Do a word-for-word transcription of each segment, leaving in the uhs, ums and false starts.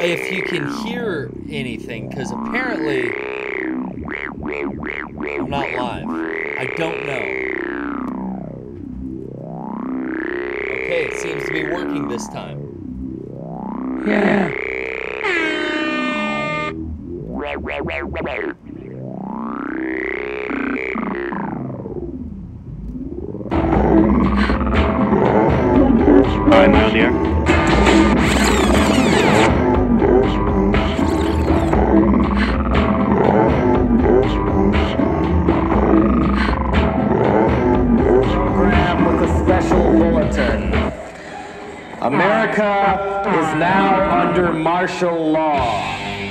if you can hear anything, because apparently I'm not live. I don't know. Okay, it seems to be working this time. Yeah. Hi, Mel, dear. Program with a special bulletin. America is now under martial law.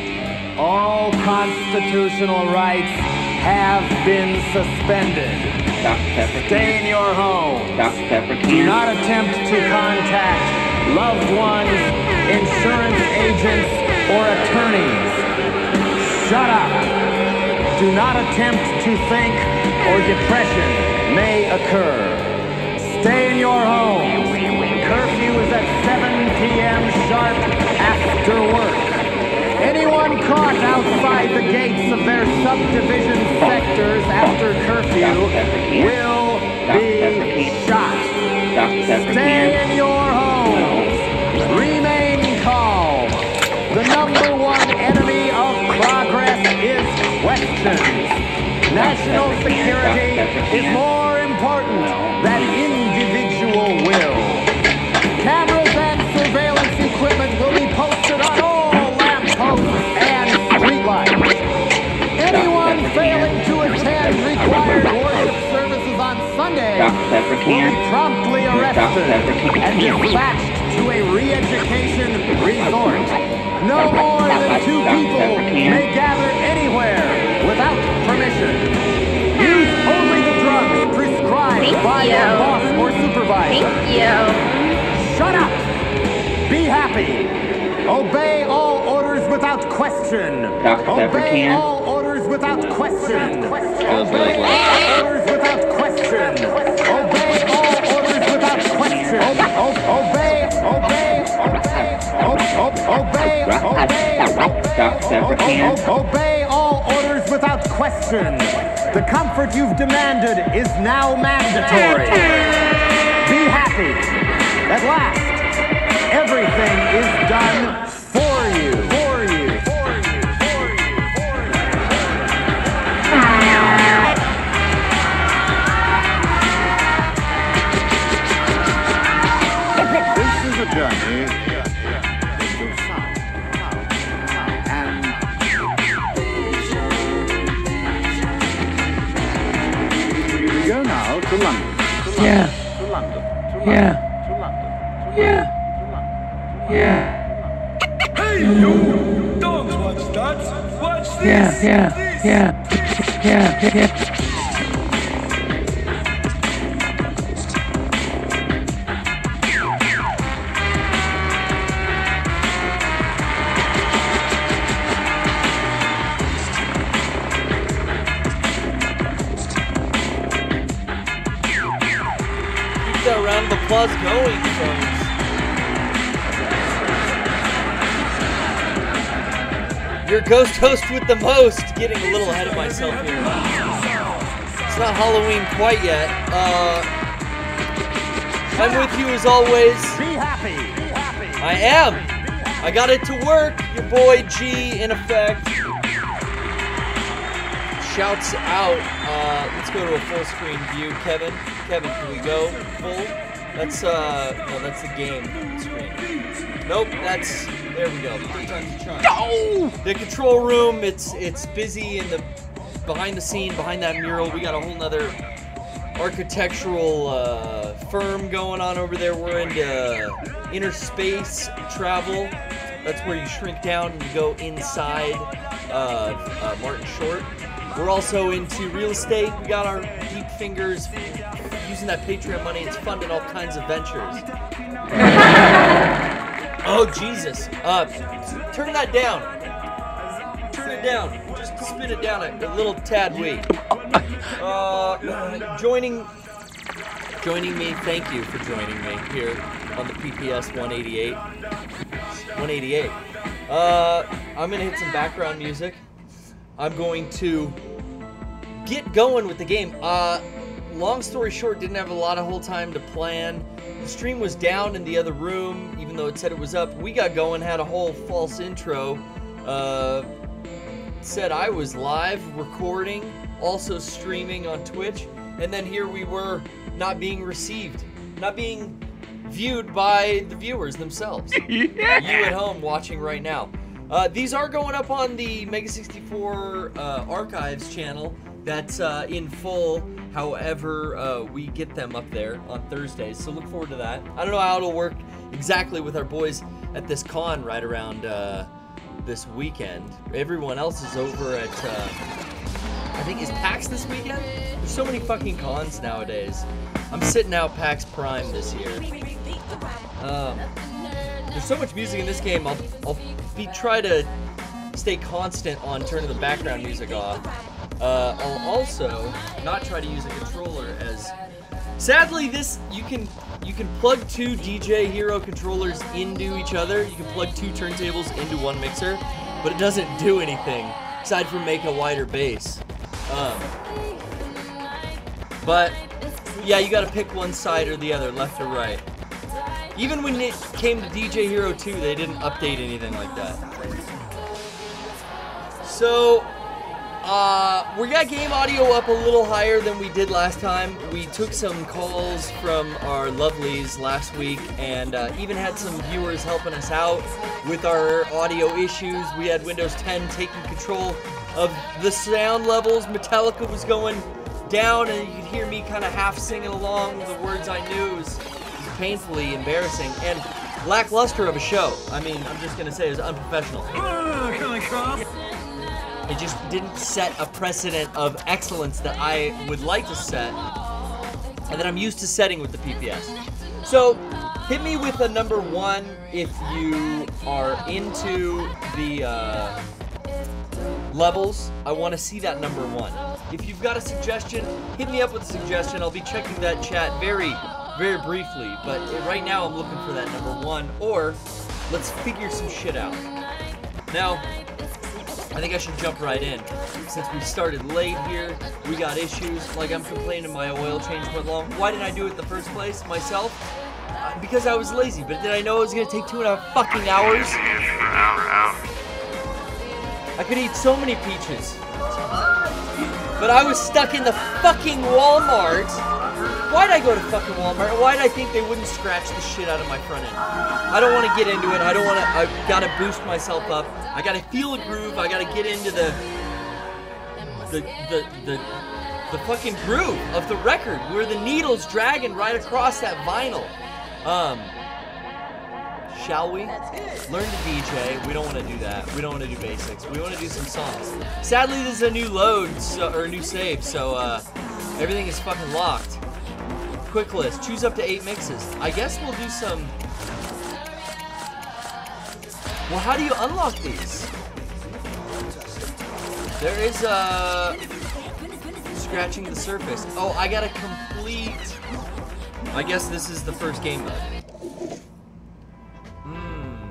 All constitutional rights have been suspended. Stay in your home. Do not attempt to contact loved ones, insurance agents, or attorneys. Shut up. Do not attempt to think, or depression may occur. Stay in your home. Curfew is at seven p m sharp after work. Anyone caught outside the gates of their subdivision sectors after curfew will be shot. Stay in your homes. Remain calm. The number one enemy of progress is questions. National security is more important than individual will. Cameras and surveillance equipment will be posted on all lampposts and streetlights. Anyone failing to attend required worship services on Sunday will be promptly arrested and dispatched to a re-education resort. No more than two people may gather anywhere without permission. Use only the drugs prescribed Thank by you. your boss or supervisor. Thank you. Shut up! Be happy! Obey all orders without question! Obey all orders without question! Obey all orders without question! Obey all orders without question! Obey, obey, obey, obey, obey, obey all orders without question! The comfort you've demanded is now mandatory. Be happy! At last, everything is done for you, for you, for you, for you, for you. This is a journey into sound, and we go now to London. To London. Yeah. To London. To London. Yeah. Yeah. Yeah. Hey, you! Don't watch that! Watch this! Yeah, yeah, yeah. Yeah, yeah. Keep that round of applause going, folks. Your ghost host with the most. Getting a little ahead of myself here. It's not Halloween quite yet. Uh, I'm with you as always. Be happy. Be happy. I am. I got it to work. Your boy G in effect. Shouts out. Uh, let's go to a full screen view, Kevin. Kevin, can we go full? That's uh, no, that's the game screen. Nope, that's. There we go. Three times the charm. Oh! The control room. It's it's busy in the behind the scene, behind that mural. We got a whole nother architectural uh, firm going on over there. We're into inner space travel. That's where you shrink down and you go inside uh, uh, Martin Short. We're also into real estate. We got our deep fingers using that Patreon money. It's funding all kinds of ventures. Oh, Jesus. Uh, turn that down. Turn it down. Just spin it down a, a little tad wee. Uh, joining, joining me, thank you for joining me here on the P P S one eighty-eight. one eighty-eight. Uh, I'm gonna hit some background music. I'm going to get going with the game. Uh, long story short, didn't have a lot of whole time to plan. The stream was down in the other room, even though it said it was up. We got going, had a whole false intro. Uh, said I was live recording, also streaming on Twitch, and then here we were not being received, not being viewed by the viewers themselves. Yeah. You at home watching right now. Uh, these are going up on the Mega sixty-four uh, Archives channel. That's uh, in full, however uh, we get them up there on Thursdays, so look forward to that. I don't know how it'll work exactly with our boys at this con right around uh, this weekend. Everyone else is over at, uh, I think, is PAX this weekend? There's so many fucking cons nowadays. I'm sitting out PAX Prime this year. Um, there's so much music in this game, I'll, I'll be try to stay constant on turning the background music off. Uh, I'll also not try to use a controller, as sadly this you can you can plug two D J Hero controllers into each other. You can plug two turntables into one mixer, but it doesn't do anything aside from make a wider bass. Um, but yeah, you got to pick one side or the other, left or right. Even when it came to D J Hero two, they didn't update anything like that. So. Uh, we got game audio up a little higher than we did last time. We took some calls from our lovelies last week and uh, even had some viewers helping us out with our audio issues. We had Windows ten taking control of the sound levels. Metallica was going down and you could hear me kind of half singing along with the words I knew. It was, it was painfully embarrassing and lackluster of a show. I mean, I'm just going to say it was unprofessional. Uh, can I come? It just didn't set a precedent of excellence that I would like to set and that I'm used to setting with the P P S. So, hit me with a number one if you are into the uh, levels. I want to see that number one. If you've got a suggestion, hit me up with a suggestion. I'll be checking that chat very, very briefly. But right now I'm looking for that number one, or let's figure some shit out. Now, I think I should jump right in. Since we started late here, we got issues. Like, I'm complaining my oil change went long. Why didn't I do it in the first place myself? Uh, because I was lazy. But did I know it was going to take two and a half fucking hours? I could eat so many peaches. But I was stuck in the fucking Walmart. Why'd I go to fucking Walmart? Why'd I think they wouldn't scratch the shit out of my front end? I don't want to get into it. I don't want to. I gotta boost myself up. I gotta feel a groove. I gotta get into the the the the the fucking groove of the record where the needle's dragging right across that vinyl. Um, shall we? Learn to D J. We don't want to do that. We don't want to do basics. We want to do some songs. Sadly, this is a new load so, or a new save, so uh, everything is fucking locked. Quick list. Choose up to eight mixes. I guess we'll do some. Well, how do you unlock these? There is uh scratching the surface. Oh, I gotta complete. I guess this is the first game mode. Hmm.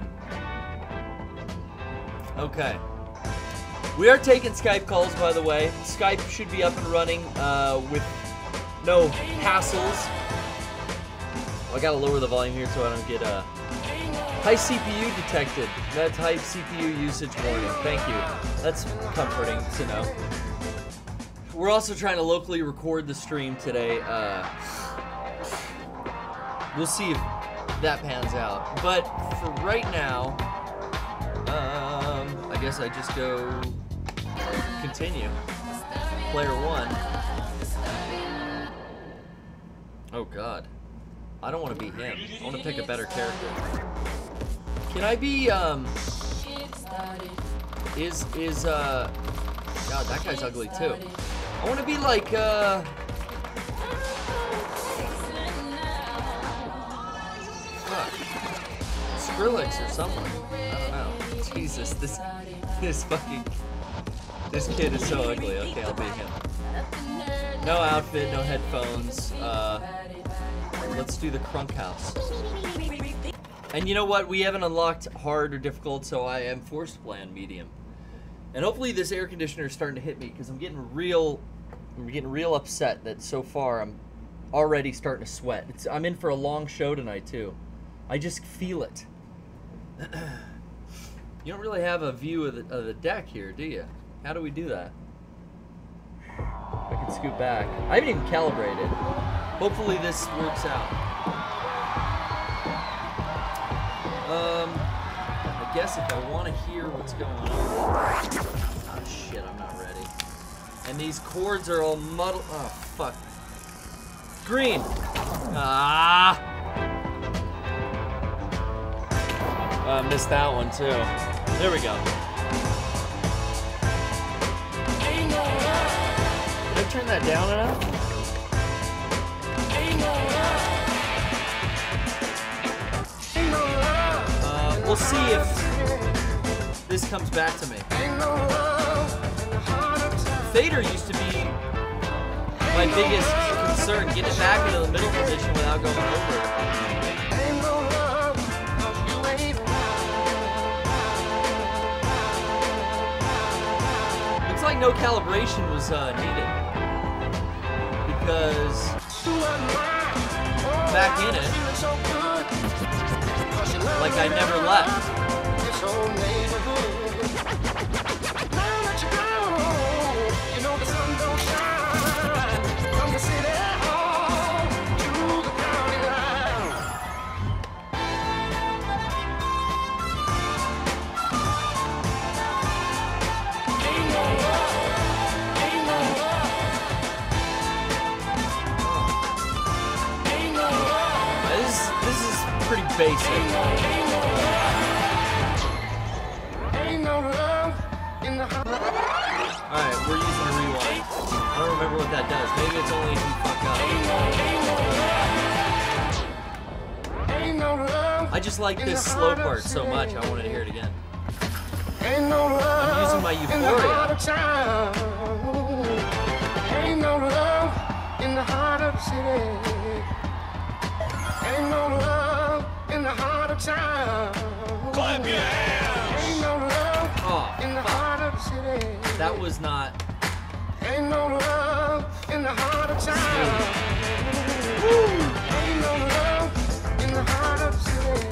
Okay. We are taking Skype calls, by the way. Skype should be up and running uh, with no hassles. Oh, I gotta lower the volume here so I don't get uh, high C P U detected. That's high C P U usage warning. Thank you. That's comforting to know. We're also trying to locally record the stream today. Uh, we'll see if that pans out. But for right now, um, I guess I just go continue. Player one. Oh God. I don't want to be him. I want to pick a better character. Can I be, um... Is, is, uh... God, that guy's ugly, too. I want to be like, uh... Fuck. Skrillex or someone. I don't know. Jesus, this... This fucking... This kid is so ugly. Okay, I'll be him. No outfit, no headphones. Uh... Let's do the Crunk House. And you know what? We haven't unlocked hard or difficult, so I am forced to play on medium. And hopefully this air conditioner is starting to hit me because I'm getting real, I'm getting real upset that so far I'm already starting to sweat. It's, I'm in for a long show tonight too. I just feel it. You don't really have a view of the, of the deck here, do you? How do we do that? I can scoot back. I haven't even calibrated. Hopefully this works out. Um, I guess if I want to hear what's going on. Oh shit, I'm not ready. And these chords are all muddled. Oh fuck. Green. Ah. I uh, missed that one too. There we go. Did I turn that down enough? Uh, we'll see if this comes back to me. Fader used to be my biggest concern, getting it back into the middle position without going over it. Looks like no calibration was uh, needed because back in it, like I never left. Basic. Alright, we're using a rewind. I don't remember what that does. Maybe it's only if you fuck up. I just like this slow part so much, I wanted to hear it again. I'm using my Euphoria. Ain't no love in the heart of the city. Ain't no love in the heart of town. Clap your hands. Ain't no love oh, in the fuck. Heart of the city. That was not. Ain't no love in the heart of town. Ain't no love in the heart of the city.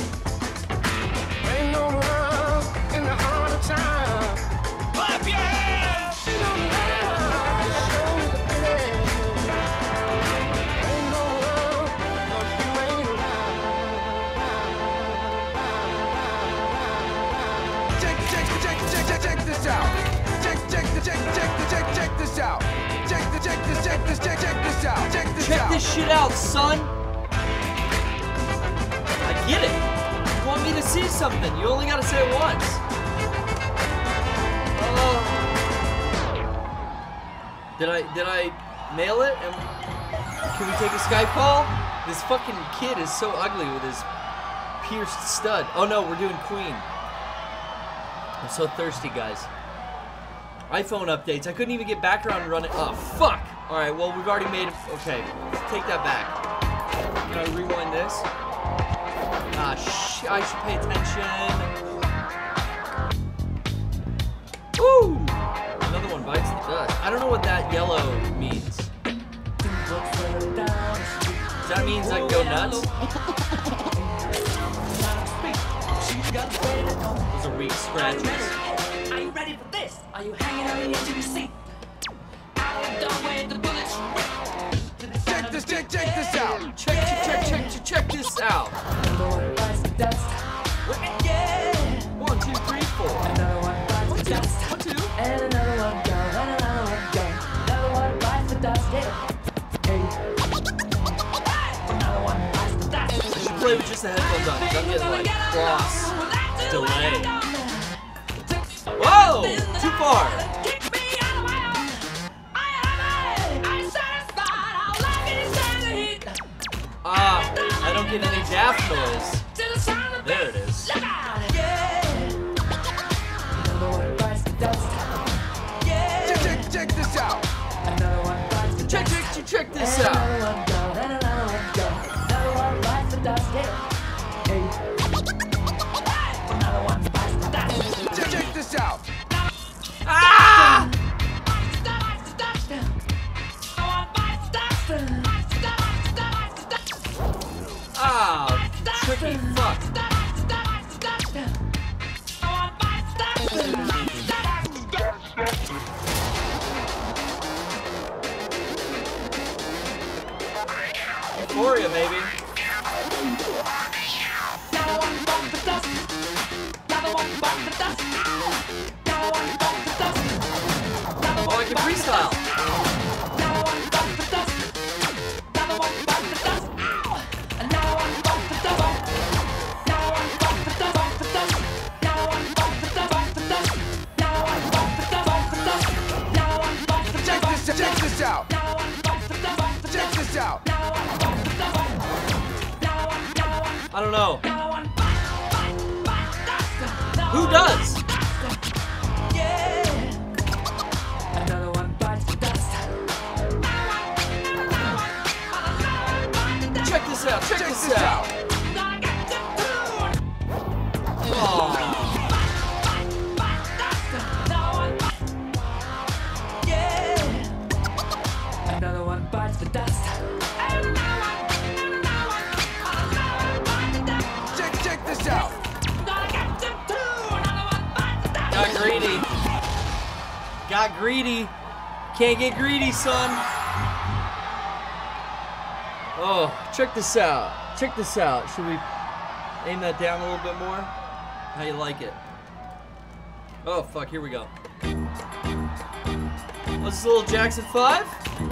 Ain't no love in the heart of town. Clap your hands. Ain't no love to show the pity. Ain't no love, 'cause you ain't alive. Check, check, check, check, check, check this out. Check, check, the check, check, the check, check this out. Check the check, this, check this, check, check this out. Check this out. Check this shit out, son. I get it. You want me to see something? You only gotta say it once. Oh. Did I did I nail it? And can we take a Skype call? This fucking kid is so ugly with his pierced stud. Oh no, we're doing Queen. I'm so thirsty, guys. iPhone updates. I couldn't even get background running. Oh, fuck. All right, well, we've already made it. Okay, take that back. Can I rewind this? Ah, sh I should pay attention. Woo! Another one bites the dust. I don't know what that yellow means. Does that mean I can go nuts? Those are weak scratches. Are you ready for this? Are you hanging on the edge of your seat? I'm done with the bullets. Check this, check, check this out. Check, check, check, check, check, check this out. One, two, three, four. One, two, one, two. And another one go, and another one go. Another one bites the dust, yeah. Another one bites the dust. I should play with just the headphones on, because I'm getting like cross delay. Whoa! Too far! Ah, I don't get any daft noise. There it is. Check, check, check this out. Check, check, check, check this out. Another one go, and another one go. Another one bites the dust, yeah. Euphoria, baby. Oh, I can freestyle. Check this out. Check this out. I don't know. Who does? Check this out. Check this out. Oh. Another one bites the dust. Check, check this out. Got greedy. Got greedy. Can't get greedy, son. Oh, check this out. Check this out. Should we aim that down a little bit more? How you like it? Oh, fuck. Here we go. What's this little Jackson five?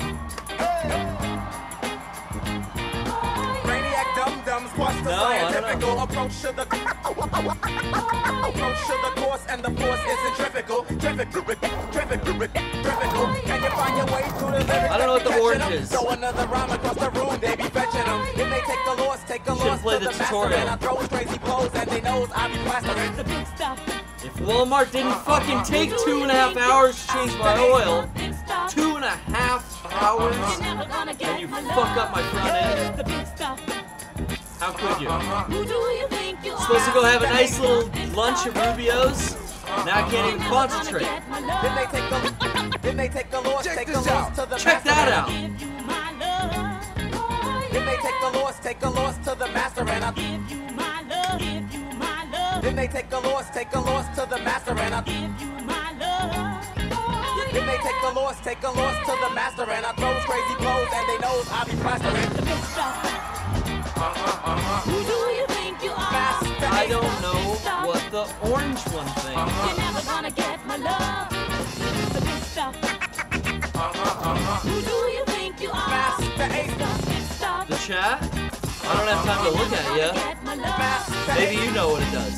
Brainiac dum-dums, what's the No, I don't scientifical know. approach to the approach to the course, and the force is centrifugal. Trivical, trivical, trivical. Can you find your way through the lyrics? I don't know what the catching orange them? is. So another rhyme across the room, they be fetching them. If they take a loss, take a Should've loss played to the the master, tutorial. and I throw crazy blows, and they knows I be plastering. The big stuff. If Walmart didn't fucking take two and a half hours to change my oil, two and a half hours, and you fuck up my front end, The big stuff. how could you? Who do you think you are? Supposed to go have a nice little lunch at Rubio's. Now I can't even concentrate. Then they take a then they take a loss, Check take a this loss out. to the Check master. that out. Give you my love. Then they take a loss, take a loss to the master, and I Give you my love. Give you my love. then they take a loss, take a loss to the master, and I Give you my love. then they take a loss, take a loss to the master, and I throws crazy blows, and they knows I be plastering. The big stuff. Who do you think you are? Master. I don't know what the orange one thinks. You're never gonna get my love. The big stuff. Who do you think you are? Master Ace. The big stuff. The chat? I don't have time to look at you. Get my love. Master Maybe Ace. you know what it does.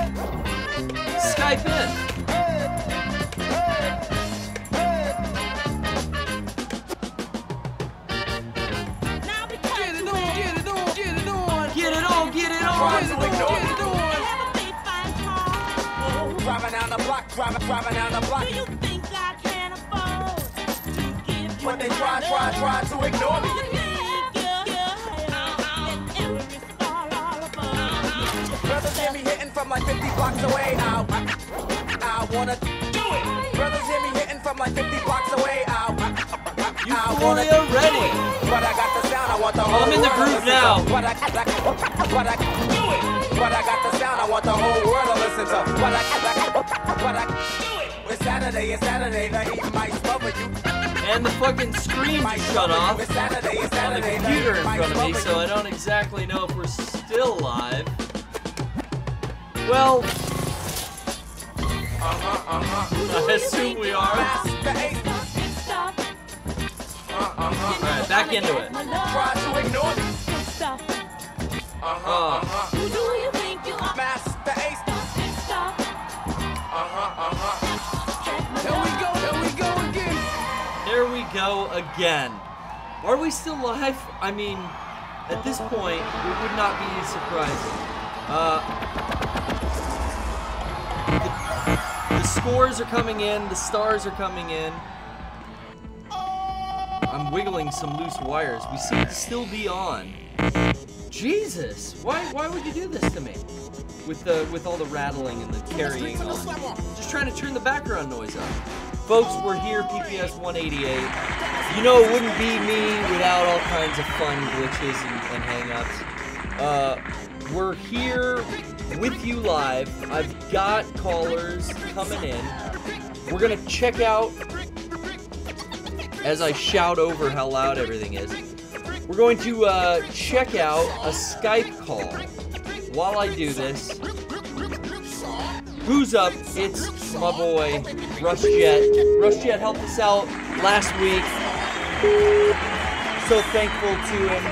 Skype in. Now because Get it on, get it on, get it on. Get it on, get it Try on. to ignore me. have a big fine car. Driving down the block, driving, driving down the block. Do you think I can afford to give you But they my try, try, love? try to ignore me. You think you're good, and every star all above. Brothers hear me hitting from like fifty blocks away. I, I, I wanna do it. Brothers hear me hitting from like fifty blocks away. I, I, I wanna Euphoria ready. But I got the sound, I want the whole I'm in the world to groove listen now. to. But I, but I do it. But I got the sound, I want the whole world to listen to. But I, but I do it. It's Saturday, it's Saturday, the heat might smother you. And the fucking screen Might just shut smother you. off It's Saturday, it's on the Saturday, the computer heat in might front of me, smother so you. I don't exactly know if we're still live. Well, I assume we are. Master Ace, Big stuff. Alright, back into it. My love. try to ignore me. Big stuff. Oh, Who do you think you are? Master Ace, Big stuff. Here we go, here we go again. there we go again. Are we still live? I mean, at this point, it would not be surprising. Uh, the, the scores are coming in, the stars are coming in. I'm wiggling some loose wires. We seem to still be on. Jesus, why why would you do this to me? With the with all the rattling and the carrying on. Just trying to turn the background noise up. Folks, we're here, P P S one eighty-eight. You know it wouldn't be me without all kinds of fun glitches and, and hang-ups. Uh, we're here with you live. I've got callers coming in. We're gonna check out, as I shout over how loud everything is, we're going to uh, check out a Skype call. While I do this, who's up? It's my boy, RushJet. RushJet helped us out last week. So thankful to him.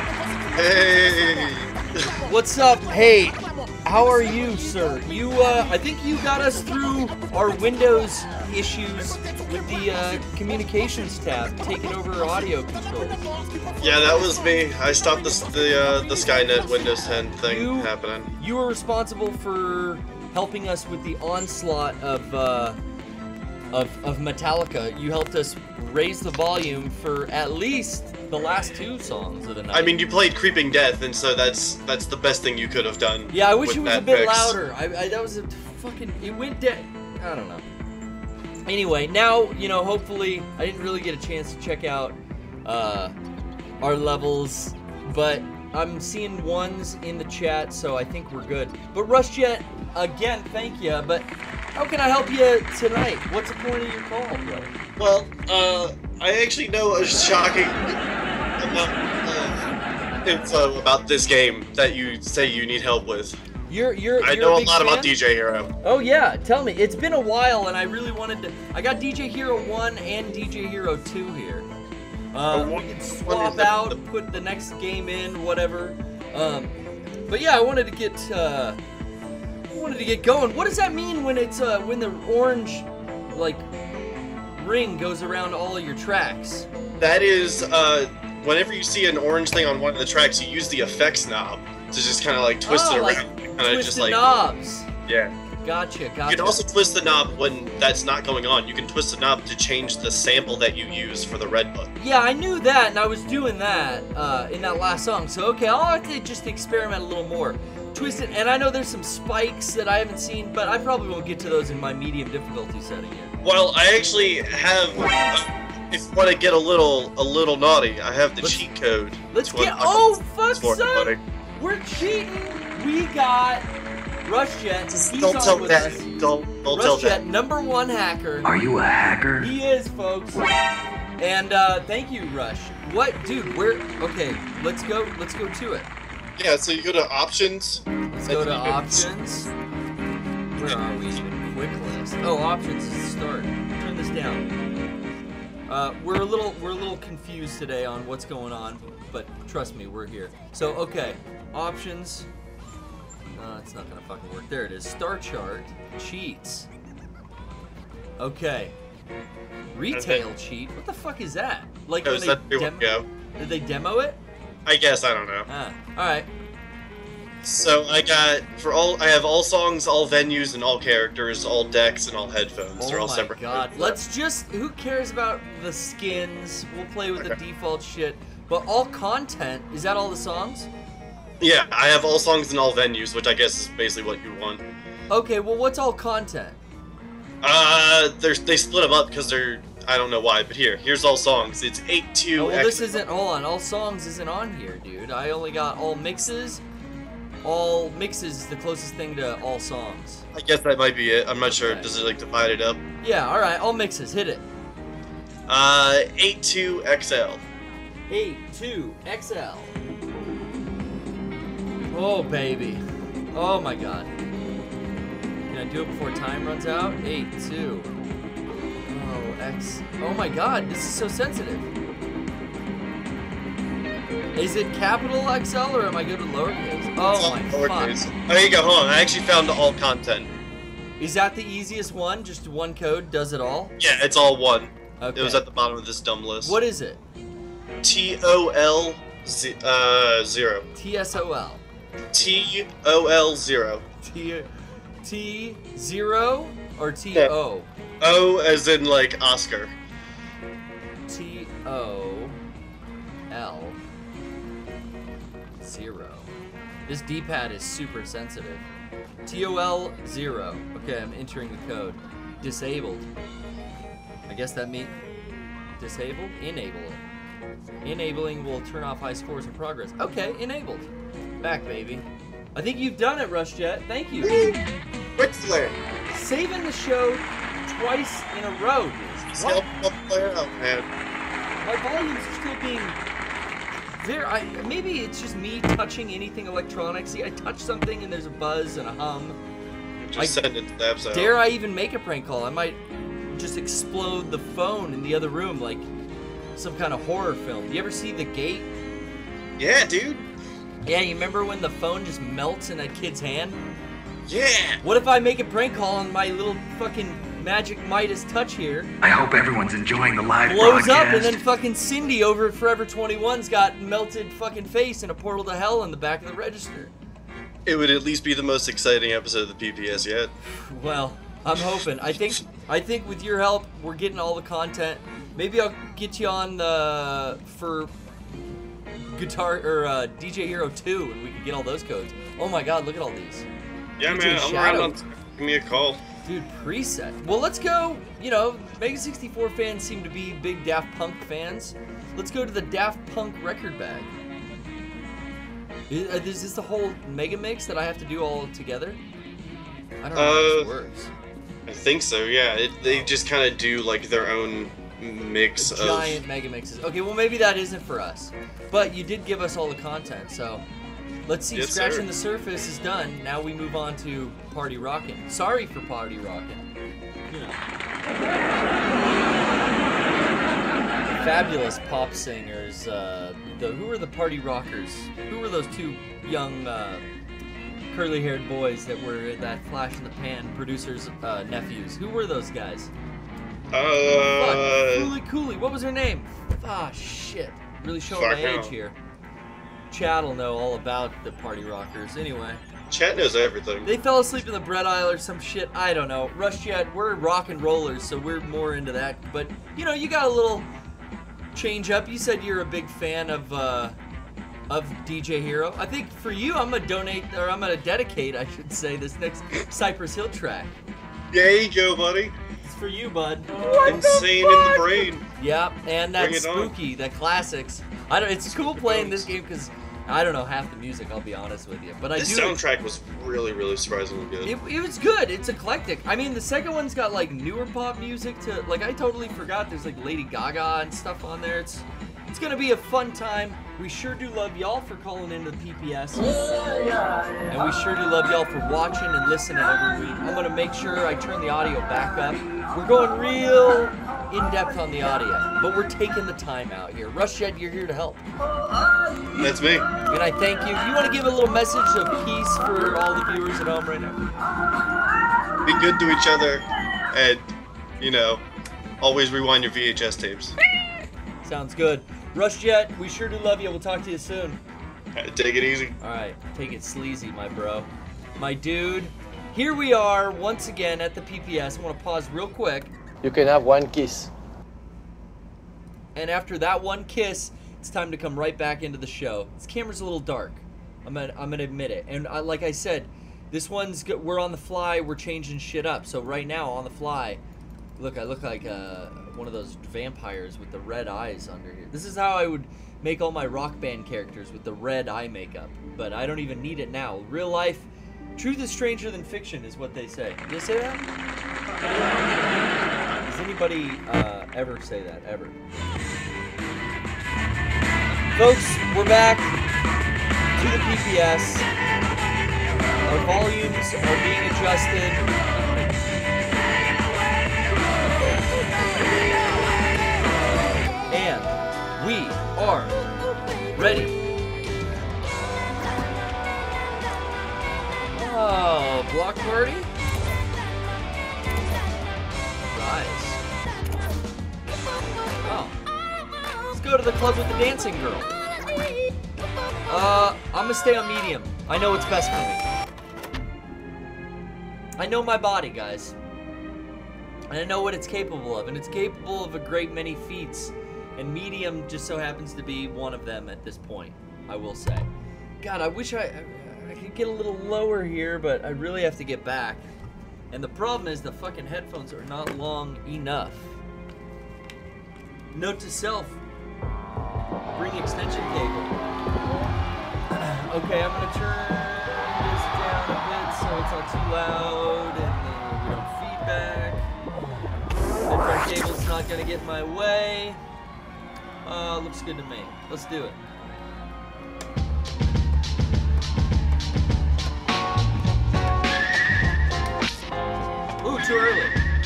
Hey! What's up? Hey, how are you, sir? You, uh, I think you got us through our Windows issues with the uh, communications tab taking over audio controls. Yeah, that was me. I stopped the the, uh, the Skynet Windows ten thing You- happening. You were responsible for helping us with the onslaught of, uh, of, of Metallica. You helped us raise the volume for at least the last two songs of the night. I mean, you played Creeping Death, and so that's that's the best thing you could have done. Yeah, I wish with it was a that bit fix. louder. I, I that was a fucking. It went dead. I don't know. Anyway, now you know. Hopefully, I didn't really get a chance to check out uh, our levels, but I'm seeing ones in the chat, so I think we're good. But RushJet, again, thank you. But how can I help you tonight? What's the point of your call, bro? Well, uh, I actually know a shocking amount of info about this game that you say you need help with. You're you're. I you're know a a big lot fan? about D J Hero. Oh yeah, tell me. It's been a while, and I really wanted to. I got D J Hero one and D J Hero two here. Uh, we can swap out, put the next game in, whatever. Um, but yeah, I wanted to get. Uh, I wanted to get going. What does that mean when it's uh, when the orange, like, ring goes around all of your tracks? That is, uh, whenever you see an orange thing on one of the tracks, you use the effects knob to just kind of like twist oh, it like around. Kind of twist just the like knobs. Yeah. Gotcha, gotcha. You can also twist the knob when that's not going on. You can twist the knob to change the sample that you use for the red button. Yeah, I knew that, and I was doing that uh, in that last song. So, okay, I'll have to just experiment a little more. Twist it, and I know there's some spikes that I haven't seen, but I probably won't get to those in my medium difficulty setting yet. Well, I actually have, uh, if you want to get a little a little naughty, I have the Let's- cheat code. Let's to get. unlock Oh, it fuck, for you, son! buddy. We're cheating. We got RushJet. He's Don't on tell with that. us. Don't, don't tell RushJet, that. number one hacker. Are you a hacker? He is, folks. And uh, thank you, Rush. What, dude? Where? Okay, let's go. Let's go to it. Yeah, so you go to options. Let's go to options. Where are we even? Quick list. Oh, options is the start. Turn this down. Uh, we're a little we're a little confused today on what's going on, but trust me, we're here. So okay, options. Uh, it's not gonna fucking work. There it is. Star chart. Cheats. Okay. Retail cheat. What the fuck is that? Like Oh, when is they that the demo? go? Did they demo it? I guess, I don't know. Ah. All right. So I got, for all, I have all songs, all venues, and all characters, all decks, and all headphones. They're Oh all my separate. god. Let's just, who cares about the skins? We'll play with the Okay. default shit. But all content, is that all the songs? Yeah, I have all songs and all venues, which I guess is basically what you want. Okay, well what's all content? Uh, they're, they split them up because they're, I don't know why, but here, here's all songs. It's eight two. Oh, well this isn't, hold on, all songs isn't on here, dude. I only got all mixes. All mixes is the closest thing to all songs. I guess that might be it. I'm not sure. Okay. Does it like divide it up? Yeah, alright, all mixes, hit it. Uh, eight two X L. eight two X L. Oh, baby. Oh my god. Can I do it before time runs out? eight two. Oh, X. Oh my god, this is so sensitive. Is it capital X L or am I good with lowercase? Oh my Lowercase. fuck. There you go. Hold on. I actually found all content. Is that the easiest one? Just one code does it all? Yeah, it's all one. Okay. It was at the bottom of this dumb list. What is it? T O L Z uh zero. T S O L. T O L zero. T T zero or T Yeah. O? O as in like Oscar. T O L zero. This D-pad is super sensitive. T O L zero. Okay, I'm entering the code. Disabled. I guess that means disabled? Enable it. Enabling will turn off high scores in progress. Okay, enabled. Back, baby. I think you've done it, RushJet. Thank you. Quick flare. Saving the show twice in a row, dude. Still up flare out, man. My volumes are still being very. I, maybe it's just me touching anything electronic. See, I touch something and there's a buzz and a hum. Just I, send it to the episode. Dare I even make a prank call? I might just explode the phone in the other room like some kind of horror film. You ever see The Gate? Yeah, dude. Yeah, you remember when the phone just melts in that kid's hand? Yeah. What if I make a prank call on my little fucking magic Midas touch here? I hope everyone's enjoying the live Blows broadcast. up and then fucking Cindy over at Forever twenty-one's got melted fucking face and a portal to hell in the back of the register. It would at least be the most exciting episode of the P P S yet. Well, I'm hoping. I think I think with your help, we're getting all the content. Maybe I'll get you on the for guitar or uh, D J Hero two, and we can get all those codes. Oh my God, look at all these. Yeah, D J man, I'm Shadow. around. Give me a call. Dude, preset. Well, let's go. You know, Mega sixty-four fans seem to be big Daft Punk fans. Let's go to the Daft Punk record bag. Is, is this the whole mega mix that I have to do all together? I don't know Uh, how this works. I think so, yeah. It, they just kind of do like their own mix of. Giant mega mixes. Okay, well maybe that isn't for us. But you did give us all the content, so let's see. Yes, Scratching sir. the Surface is done. Now we move on to Party Rockin'. Sorry for Party Rockin'. You know. Fabulous pop singers. Uh, the who were the Party Rockers? Who were those two young uh, curly-haired boys that were that flash in the pan producers' uh, nephews? Who were those guys? Uh. Cooley Cooley. What was her name? Ah, shit. Really showing my Fuck age no. here. Chad will know all about the Party Rockers. Anyway, Chat knows everything. they fell asleep in the bread aisle or some shit. I don't know. RushJet, we're rock and rollers, so we're more into that. But you know, you got a little change up. You said you're a big fan of uh, of D J Hero. I think for you, I'm gonna donate, or I'm gonna dedicate, I should say, this next Cypress Hill track. There you go, buddy. It's for you, bud. Insane in the brain. Yeah, and that Bring it on. spooky, that classics. I don't. It's cool playing this game because I don't know half the music. I'll be honest with you, but I This do. soundtrack was really, really surprisingly good. It, it was good. It's eclectic. I mean, the second one's got like newer pop music to like. I totally forgot there's like Lady Gaga and stuff on there. It's it's gonna be a fun time. We sure do love y'all for calling into the P P S, and we sure do love y'all for watching and listening every week. I'm gonna make sure I turn the audio back up. We're going real in depth on the audio, but we're taking the time out here. RushJet, you're here to help. That's me. And I thank you. You want to give a little message of peace for all the viewers at home right now? Be good to each other, and you know, always rewind your V H S tapes. Sounds good. RushJet, we sure do love you. We'll talk to you soon. Take it easy. All right, take it sleazy, my bro. My dude. Here we are once again at the P P S. I want to pause real quick. You can have one kiss. And after that one kiss, it's time to come right back into the show. This camera's a little dark. I'm gonna, I'm gonna admit it. And I, like I said, this one's good. We're on the fly. We're changing shit up. So right now, on the fly, look, I look like uh, one of those vampires with the red eyes under here. This is how I would make all my rock band characters, with the red eye makeup. But I don't even need it now. Real life, truth is stranger than fiction, is what they say. Did they say that? Does anybody uh, ever say that, ever? Folks, we're back to the P P S. Our volumes are being adjusted. And we are ready. Oh, block party? Rise. Oh. Let's go to the club with the dancing girl. Uh, I'm gonna stay on medium. I know what's best for me. I know my body, guys. And I know what it's capable of. And it's capable of a great many feats. And medium just so happens to be one of them at this point, I will say. God, I wish I, I could get a little lower here, but I really have to get back. And the problem is the fucking headphones are not long enough. Note to self, bring extension cable. Okay, I'm gonna turn so it's not too loud and uh, we don't feedback. Headphone cable's not gonna get in my way. Uh, looks good to me. Let's do it. Ooh, too early.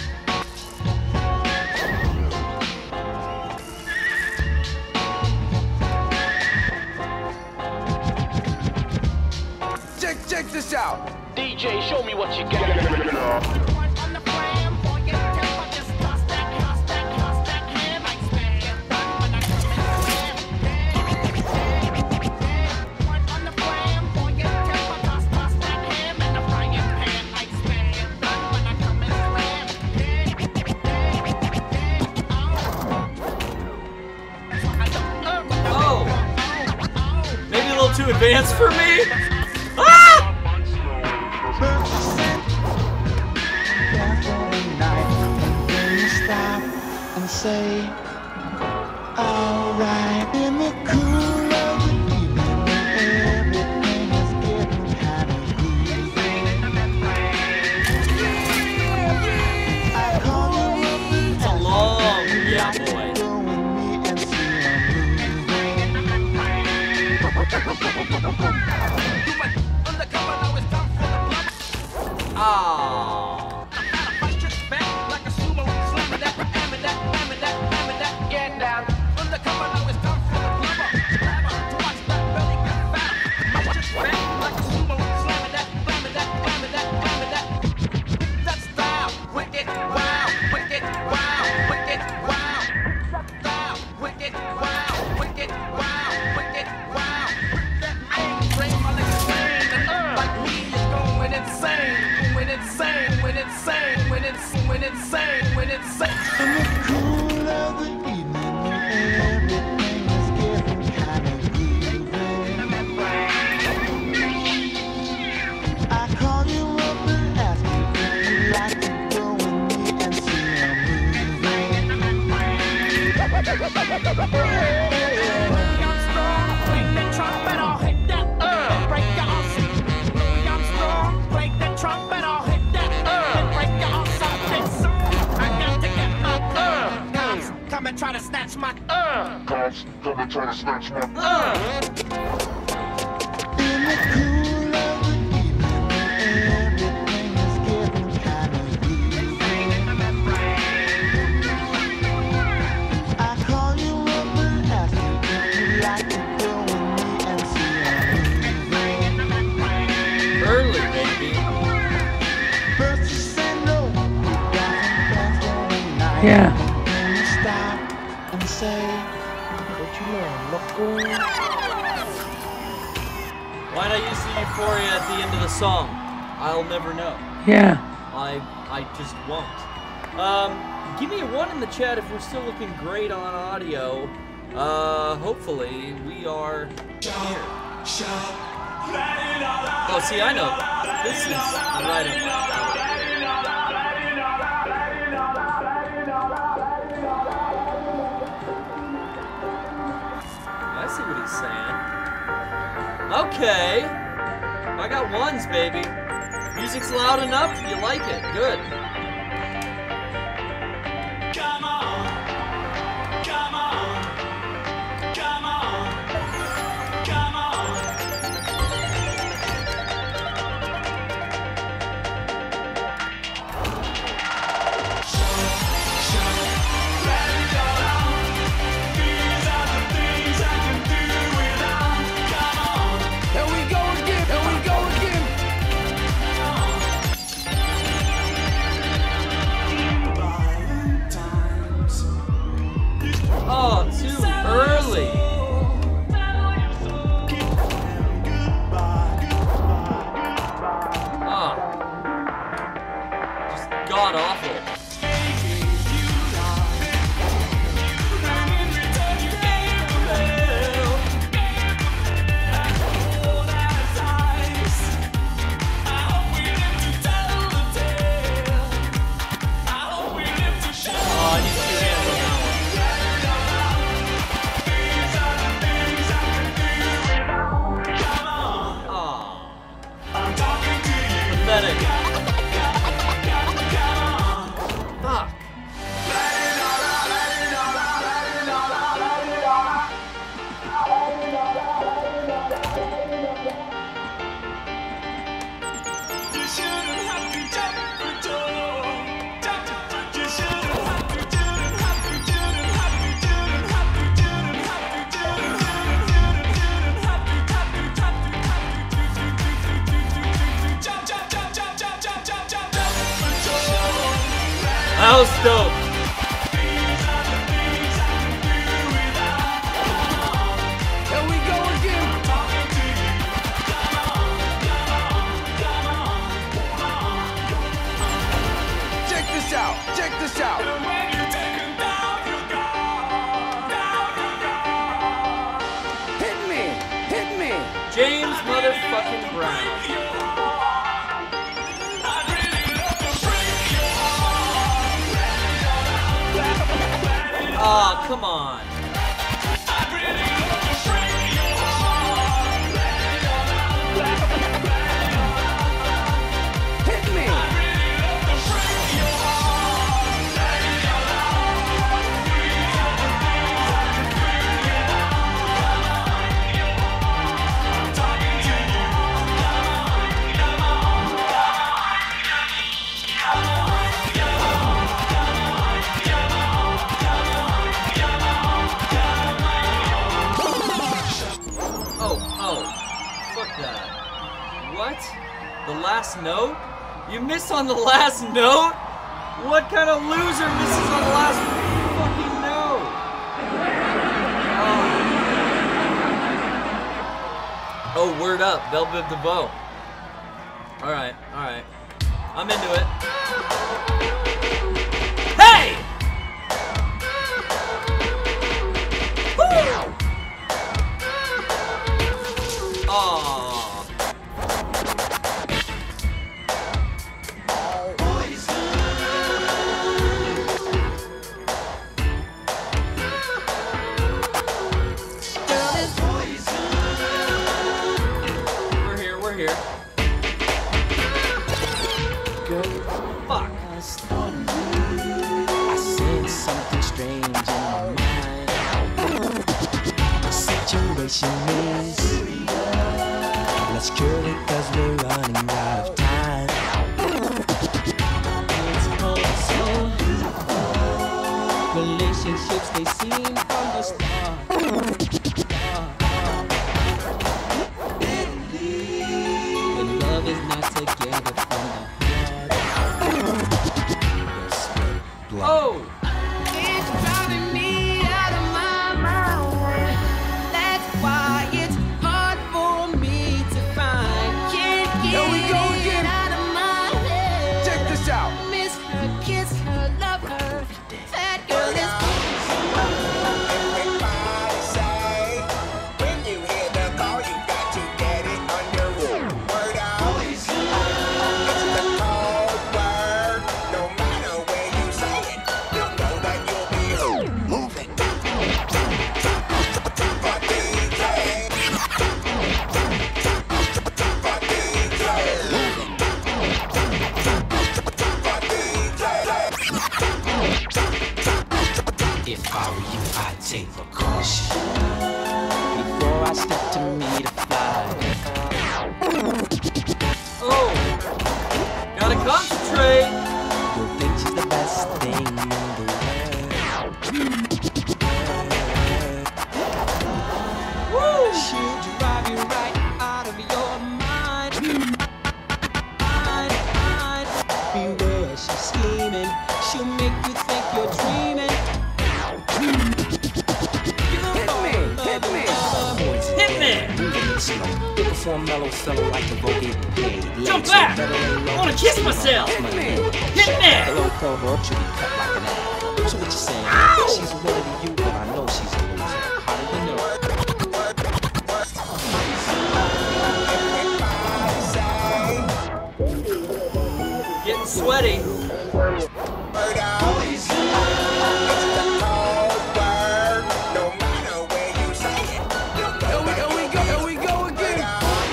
Check, check this out. D J, show me what you got. Too advanced for me? Ah! And say, all right, in the cool of the evening, everything is getting kind of groovy. I call you up and it's a long, yeah, boy. Ah. Get down. Try to snatch my uh. Guys, come and try to snatch my uh. In the cool of the evening, everything is getting kind of groovy. I call you up and ask you if you'd like to go with me and see a movie. Early, baby. First you say no, you got some plans for the night. Yeah. Why'd I use the euphoria at the end of the song? I'll never know. Yeah. I I just won't. Um, give me a one in the chat if we're still looking great on audio. Uh, hopefully we are here. Oh, see, I know. This is right up my alley. I see what he's saying. Okay. I got ones, baby. Music's loud enough. You like it. Good. Come on. Come on. Come on. Come on. dope. Here we go again. Check this out. Check this out. Hit me. Hit me. James motherfucking Brown. Oh, come on. Hit me. What? The last note? You missed on the last note? What kind of loser misses on the last fucking note? Oh, oh word up. Belle Biv DeVoe. Alright, alright. I'm into it. Hey! Woo! Aww. I sense something strange in my mind. The situation is, let's cure it cause we're running out of time. It's also relationships they seem from the start. When love is not together from the Oh! It's driving me out of my mind. That's why it's hard for me to find. Can't get Here we go it again. out of my head. Check this out. Miss her, kiss her, love her. That girl is. Everybody say, when you hear the call, you got to get it on your word. Word out. It's the cold word. No matter where you say it, you know that you'll be heard. Move it. For D J. For D J. Move it. For D J. If I were you, I'd take precaution before I step to meet a fly. Oh! Gotta concentrate! You'll think she's the best thing in the world. Woo! She'll drive you right out of your mind. mind, mind. Beware, she's scheming. She'll make you think you're dreaming. Hit me. Hit me. Hit me! Looking for a mellow fellow like the vote getting paid. Jump back! I wanna kiss myself! Hit me. Hit me! The little cohort should be cut like an apple. So what you saying? I think she's a winner to you, but I know she's a loser. How do you know? Getting sweaty. Word out. It's the cold word. No matter where you say it, you know that you'll be heard. Here we go again.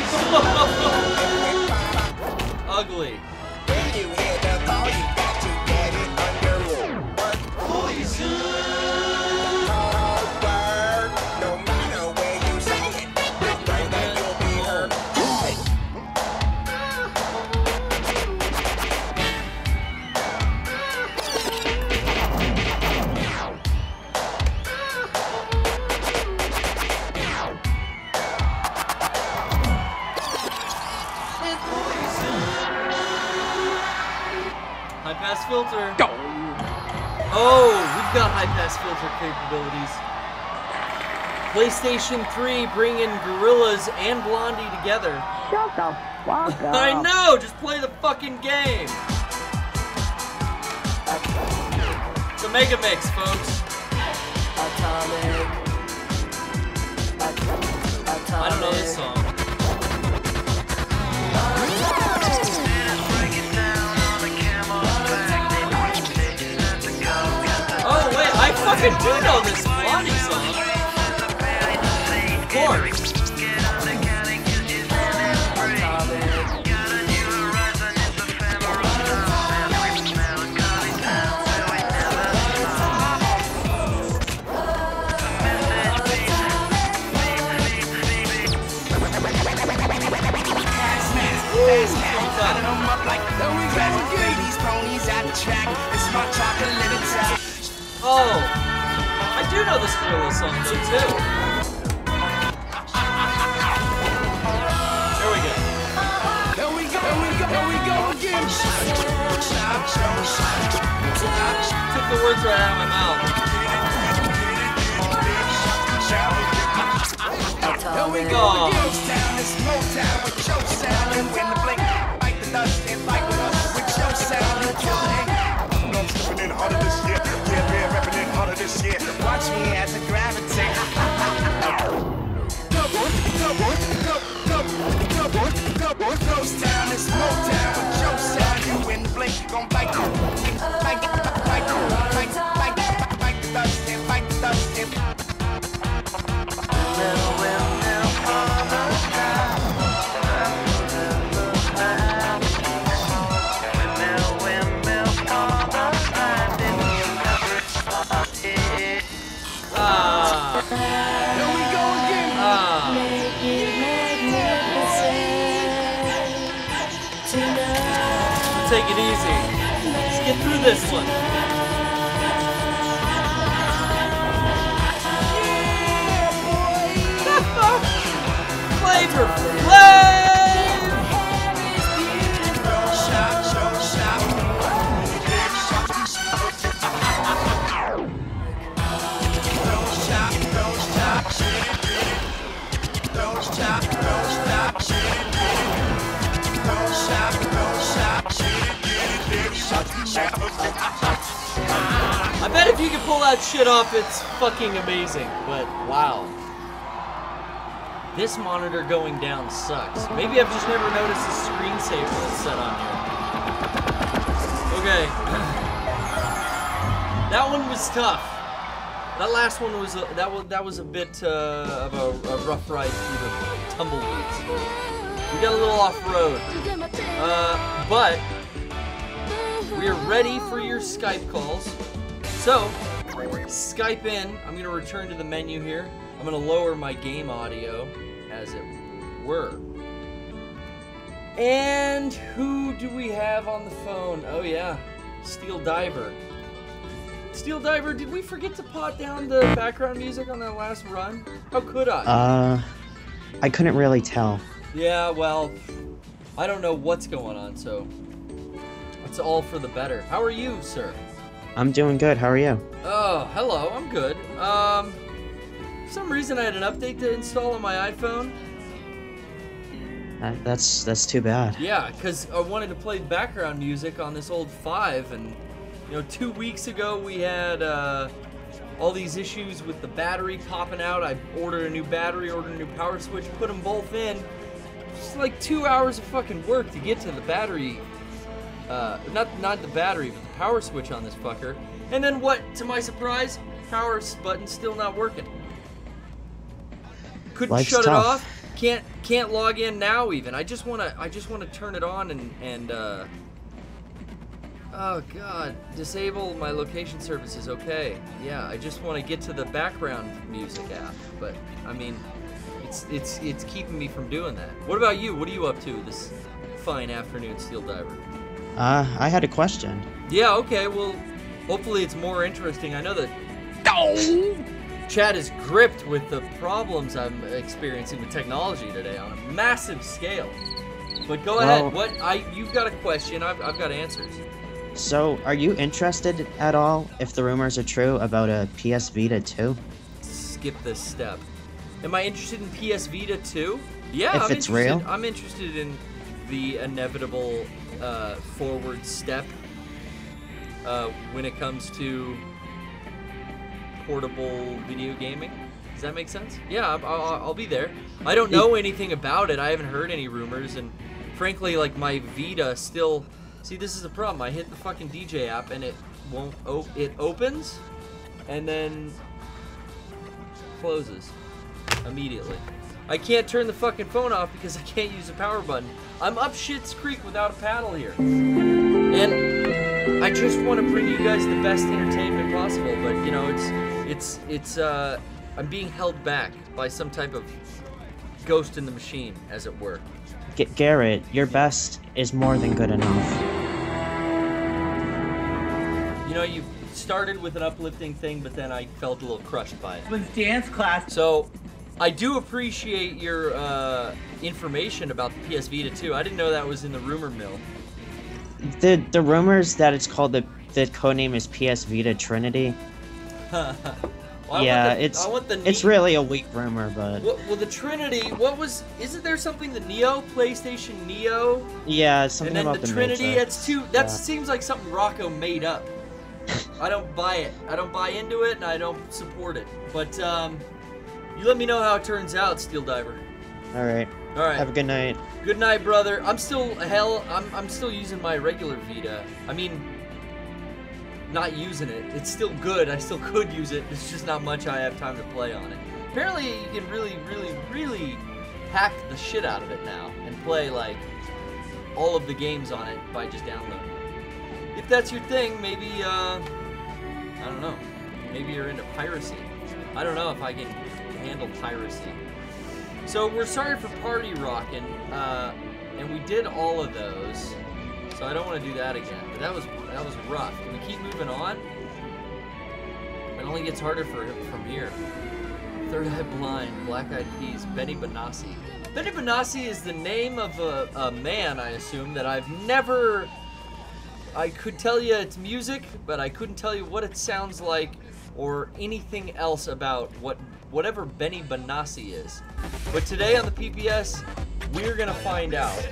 Ugly. When you hear the call, you got to get it on your word. Poison. Cold word. No matter where you say it, you know that you'll be heard. Move it. Oh, we've got high-pass filter capabilities. PlayStation three bringing Gorillas and Blondie together. Shut the fuck up. I know, just play the fucking game. It's a mega mix, folks. Atomic. I don't know this song. Oh wait, I fucking do know this Blondie song. Of course. Oh, I do know this Gorilla song though too. There we go. There we go, there we go, there we go again. Took the words right out of my mouth. There we go again. It's Motown with your sound, and when the blink fight the dust and fight with us with your sound. I'm stepping in harder this year. Yeah, we're repping in harder this year. Watch me as I gravitate. Ghost town is Motown with your sound. You in the blink, gon' bite you. Bite, bite, bite, bite, bite, bite the dust and fight the dust and. Take it easy. Let's get through this one. Flavor Flav! I bet if you can pull that shit off, it's fucking amazing. But wow. This monitor going down sucks. Maybe I've just never noticed the screensaver that's set on here. Okay. That one was tough. That last one was a, that was that was a bit uh, of a, a rough ride through the tumbleweeds. We got a little off road, uh, but we are ready for your Skype calls. So Skype in. I'm gonna return to the menu here. I'm gonna lower my game audio, as it were. And who do we have on the phone? Oh yeah, Steel Diver. Steel Diver, did we forget to pot down the background music on that last run? How could I? Uh, I couldn't really tell. Yeah, well, I don't know what's going on, so it's all for the better. How are you, sir? I'm doing good. How are you? Oh, hello. I'm good. Um, for some reason I had an update to install on my iPhone. That, that's that's too bad. Yeah, because I wanted to play background music on this old five, and you know, two weeks ago we had uh, all these issues with the battery popping out. I ordered a new battery, ordered a new power switch, put them both in. Just like two hours of fucking work to get to the battery. Uh, not not the battery, but the power switch on this fucker. And then what? To my surprise, power button's still not working. Couldn't Life's shut tough. it off. Can't can't log in now even. I just wanna I just wanna turn it on and and uh, oh god, disable my location services. Okay, yeah. I just want to get to the background music app, but I mean, it's it's it's keeping me from doing that. What about you? What are you up to this fine afternoon, Steel Diver? Uh, I had a question. Yeah, okay, well, hopefully it's more interesting. I know that Chad is gripped with the problems I'm experiencing with technology today on a massive scale. But go Well- ahead, what, I, you've got a question, I've, I've got answers. So, are you interested at all, if the rumors are true, about a P S Vita two? Skip this step. Am I interested in P S Vita two? Yeah, If I'm it's interested. real? I'm interested in the inevitable uh, forward step uh, when it comes to portable video gaming. Does that make sense? Yeah, I'll, I'll, I'll be there. I don't know anything about it. I haven't heard any rumors, and frankly, like my Vita still. See, this is the problem. I hit the fucking D J app and it won't. Op it opens, and then closes immediately. I can't turn the fucking phone off because I can't use the power button. I'm up shit's creek without a paddle here. And I just want to bring you guys the best entertainment possible, but you know, it's it's it's uh I'm being held back by some type of ghost in the machine, as it were. G Garrett, your best is more than good enough. You know, you started with an uplifting thing, but then I felt a little crushed by it. It was dance class. So, I do appreciate your uh, information about the P S Vita too. I didn't know that was in the rumor mill. The the rumors that it's called the the codename is P S Vita Trinity. Well, yeah, the, it's the it's really a weak rumor, but well, well, the Trinity. What was? Isn't there something the Neo PlayStation Neo? yeah, something and then about the, the Trinity. Matrix. That's too. That Yeah. seems like something Rocco made up. I don't buy it. I don't buy into it, and I don't support it. But um, you let me know how it turns out, Steel Diver. All right. All right. Have a good night. Good night, brother. I'm still hell. I'm I'm still using my regular Vita. I mean, not using it. It's still good. I still could use it. It's just not much I have time to play on it. Apparently, you can really, really, really hack the shit out of it now and play like all of the games on it by just downloading it. If that's your thing, maybe uh, I don't know. Maybe you're into piracy. I don't know if I can handle piracy. So we're sorry for Party Rockin', uh, and we did all of those. So I don't want to do that again. But that was that was rough. Can we keep moving on? It only gets harder for from here. Third Eye Blind, Black Eyed Peas, Benny Benassi. Benny Benassi is the name of a, a man, I assume, that I've never. I could tell you it's music, but I couldn't tell you what it sounds like or anything else about what whatever Benny Benassi is. But today on the P P S, we're gonna find out.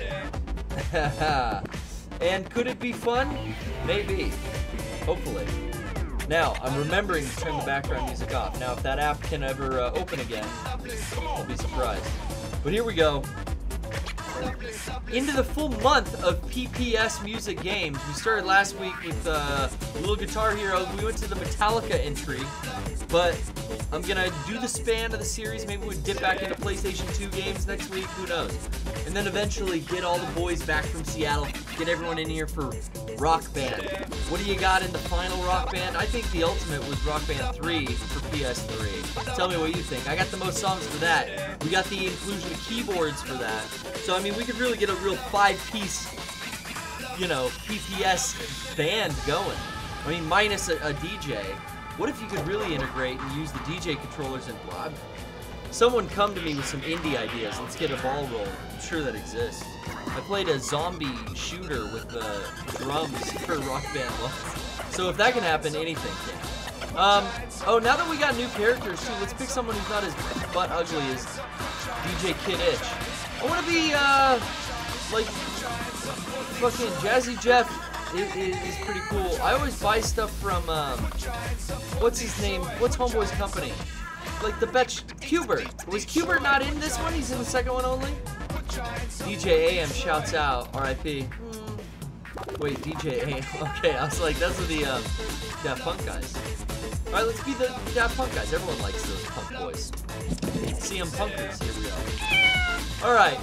And could it be fun? Maybe. Hopefully. Now, I'm remembering to turn the background music off. Now, if that app can ever uh, open again, I'll be surprised. But here we go. Into the full month of P P S music games. We started last week with uh, Little Guitar Hero. We went to the Metallica entry, but I'm gonna do the span of the series. Maybe we'll dip back into PlayStation two games next week. Who knows? And then eventually get all the boys back from Seattle. Get everyone in here for Rock Band. What do you got in the final Rock Band? I think the ultimate was Rock Band three for P S three. Tell me what you think. I got the most songs for that. We got the inclusion of keyboards for that. So I mean, we could really get a real five-piece, you know, P P S band going. I mean, minus a, a D J. What if you could really integrate and use the D J controllers and uh, someone come to me with some indie ideas. Let's get a ball rolling. I'm sure that exists. I played a zombie shooter with the drums for Rock Band one. So if that can happen, anything can. Um, oh, now that we got new characters too, let's pick someone who's not as butt ugly as D J Kid Itch. I want to be, uh, like, fucking Jazzy Jeff is, is, is pretty cool. I always buy stuff from, um, what's his name? What's Homeboy's company? Like the Betch, Qbert. Was Qbert not in this one? He's in the second one only? D J A M shouts out, R I P Mm. Wait, D J A M. Okay, I was like, that's the um, Daft Punk guys. Alright, let's be the Daft Punk guys. Everyone likes those punk boys. C M Punkers, here we go. Alright.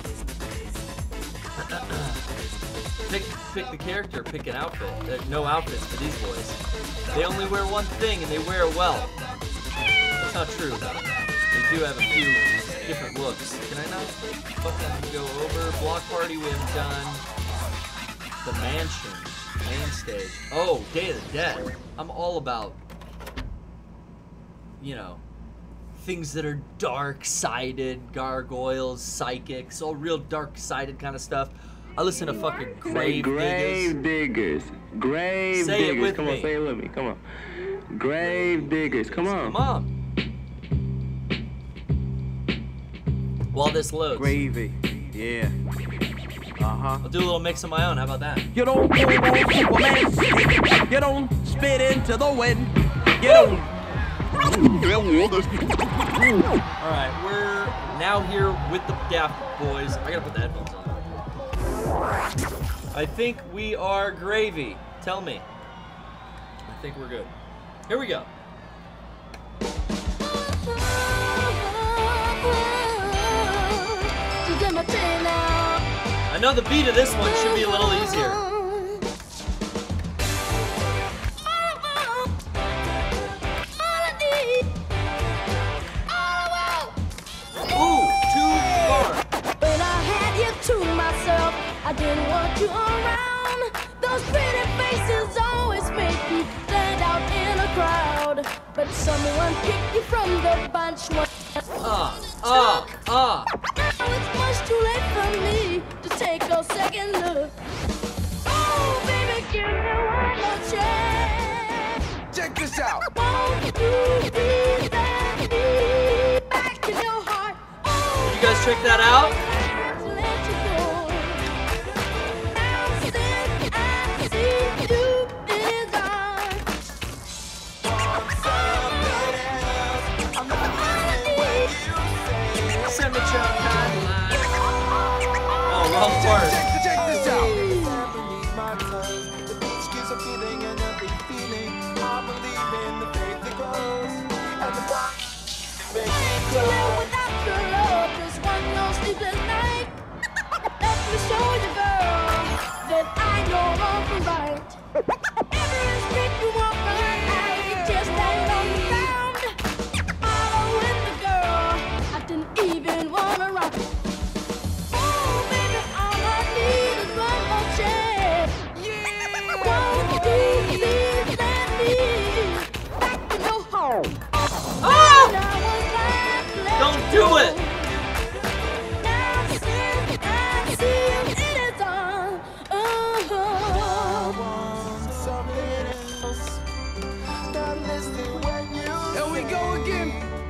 pick, pick the character, pick an outfit. There are no outfits for these boys. They only wear one thing and they wear it well. That's not true though. They do have a few different looks. Can I not fucking go over? Block Party we haven't done. The Mansion. Main stage. Oh, Day of the Dead. I'm all about, you know, things that are dark-sided, gargoyles, psychics, all real dark-sided kind of stuff. I listen to fucking grave, grave diggers. diggers. Grave say diggers. It with Come me. on, say it with me. Come on. Grave diggers. Come on. Come on. While this loads. Gravy. Yeah. Uh-huh. I'll do a little mix of my own. How about that? You don't pull on Superman. You don't spit into the wind. You don't. Alright, we're now here with the Daft Boys. I gotta put the headphones on. I think we are gravy. Tell me. I think we're good. Here we go. I know the beat of this one should be a little easier. Ooh, too far. When I had you to myself, I didn't want you around. Those pretty faces always make you stand out in a crowd. But someone picked you from the bunch. Ah, ah, ah. Now it's much too late for me to take a second look. Oh, baby, give me one more chance. Check this out. Won't you please let me back in your heart? Did you guys check that out? Let you go. Now since I see you in Send me your timeline. Oh, wrong part. Check, check this out. without your love, just one more sleepless night. Let me show you, girl, that I know wrong from right. Every street you walk on, I just ain't on the ground. Follow with the girl, I didn't even wanna rock. Oh, baby, all I need is one more chance. Yeah, won't you please let me back to your home? Oh! Don't do it! Here we go again.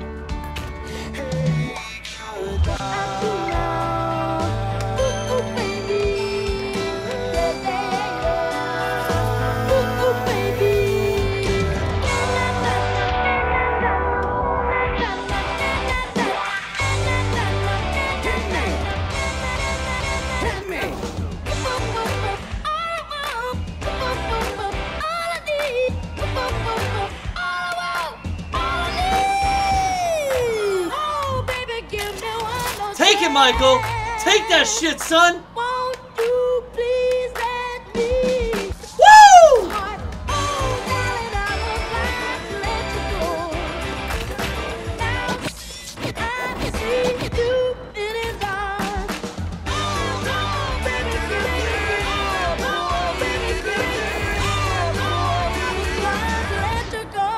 Take it, Michael! Take that shit, son! Won't you please let me? Woo! Heart, oh, darling, I would like to let you go. Now I see you in his arms. Oh, baby, baby, oh, baby, baby, oh, I would like to let you go.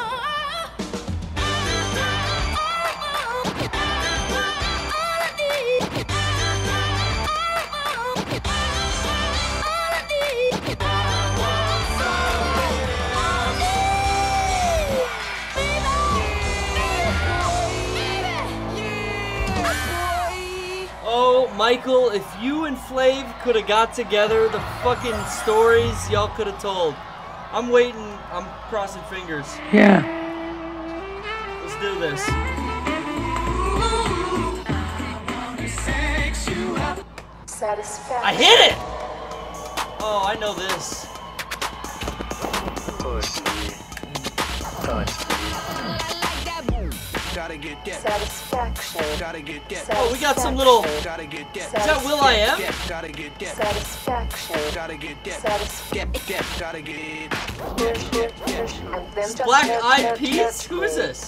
Oh, Michael, if you and Flav could have got together, the fucking stories y'all could have told. I'm waiting. I'm crossing fingers. Yeah. Let's do this. I hit it! Oh, I know this. Gotta get that satisfaction. Gotta get that. Oh, we got some little. Gotta get that. Is that Will I Am? Gotta get that satisfaction. Gotta get that. Satisfaction. Gotta get it. Black Eyed Peas? Who is this?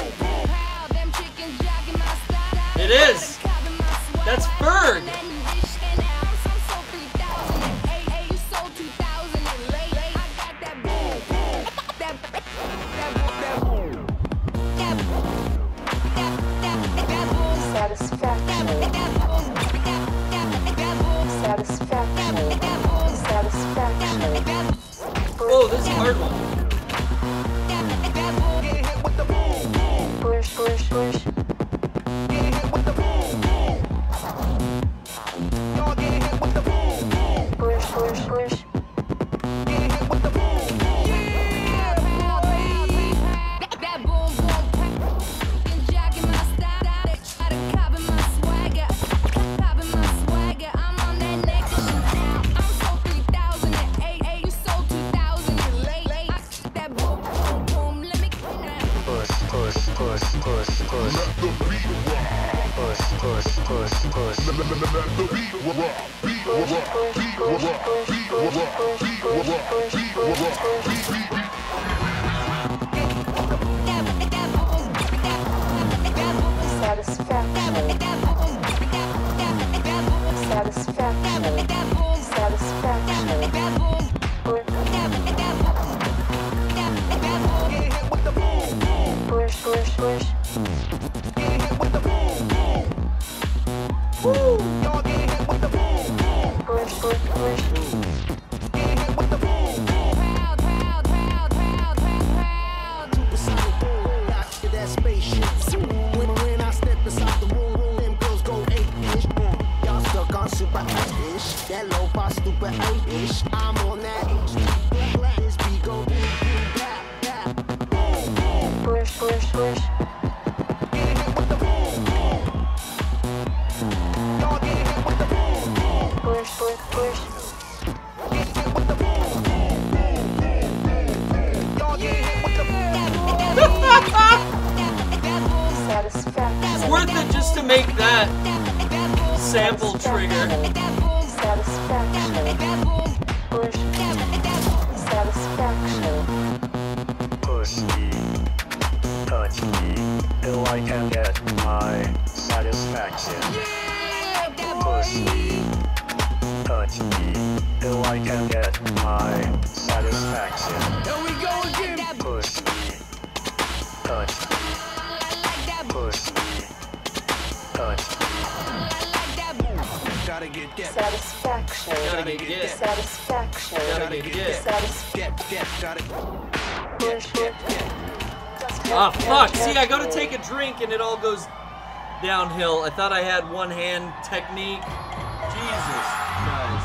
It is. That's Ferg. Satisfaction. Satisfaction. push, push, push, push. Let the beat rock. Push, push, push, push. Let the beat rock. Beat rock. Beat rock. Beat rock. Beat rock. Beat rock. Beat beat beat. Satisfaction. Satisfaction. Satisfaction. Push, push, push. Woo! Y'all get hit with the boom, boom. Push, push, push. Get hit with the boom, boom. Proud, proud, proud, proud, proud, proud. Supersonic boom, out to that spaceship. When, when I step inside the room, room, them girls go eight-ish. Y'all stuck on super eight-ish. That low-fi stupid eight-ish. I'm on that H D. This beat go boom, boom, bap, bap. Boom, boom. Push, push, push. Get hit with the boom, boom. Y'all get hit with the boom, boom. Push, push, push. Get hit with the boom, boom, boom, boom, boom. Y'all get hit with the boom, boom. Satisfaction. It's worth it just to make that sample trigger. Satisfaction. Push. Satisfaction. Push me, touch me, till I can get my satisfaction. Push me, touch me, till I can get my satisfaction. Here we go again. Push me, touch me, push me, touch me. Gotta get that Satisfaction. Gotta get get. Satisfaction. Gotta get get. Satisfaction. get, get, gotta Push, push. Ah, fuck. See, I go to take a drink and it all goes downhill. I thought I had one hand technique. Jesus, guys.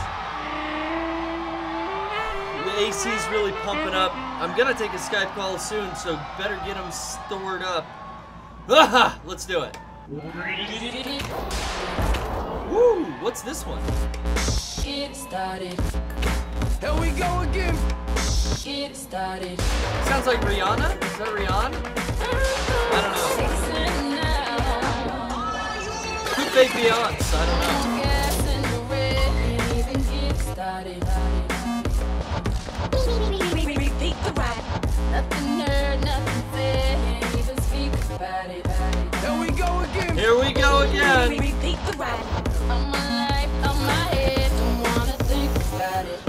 The A C's really pumping up. I'm gonna take a Skype call soon, so better get them stored up. Ah, let's do it. Woo, what's this one? Get started. Here we go again. Get started. Sounds like Rihanna? Is that Rihanna? I don't know. Could they be Beyonce? I don't know. Get started. Repeat the ride. Nothing heard, nothing said. Even speak about it. Here we go again. Here we go again. Repeat the ride. On my life, on my head. Don't wanna think about it.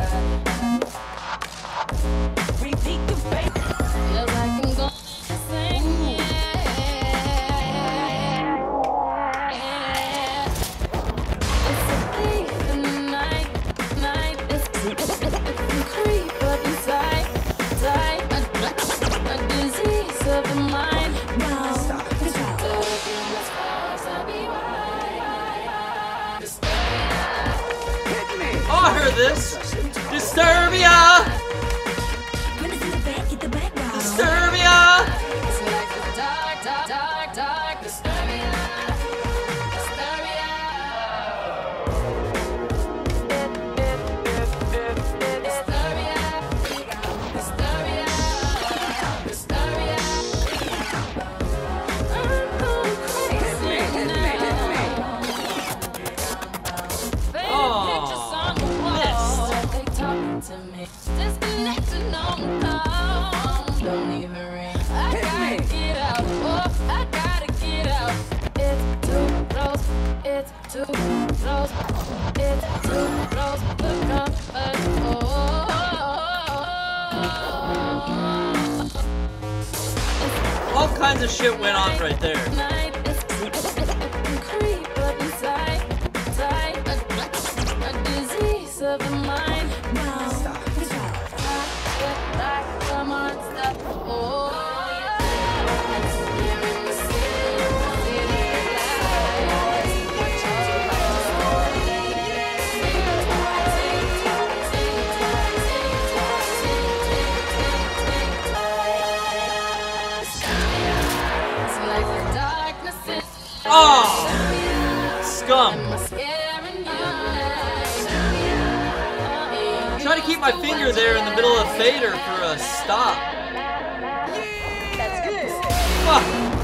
Repeat the ride. Feels like I'm going to sing, yeah. It's a thief in the night, night. It's a creep up inside, inside. A, a disease of the mind. Now, stop. Oh, I heard this. Disturbia. Disturbia. It's like the dark, dark, dark, dark. Disturbia. Disturbia. Disturbia. Disturbia. Disturbia. I'm going crazy now. Oh, They talking to me. Disconnected on the phone. Don't even ring. I gotta get out. Oh, I gotta get out. It's too close. It's too close. It's too close for comfort. Oh. All kinds of shit went on right there. Night is creep up inside. Inside. A disease of the mind. Now, stop. Like a monster. Oh, here in the city, city it's like the darkness is. Oh, scum. Try to keep my finger there in the middle of fader for a stop. That's good. Fuck.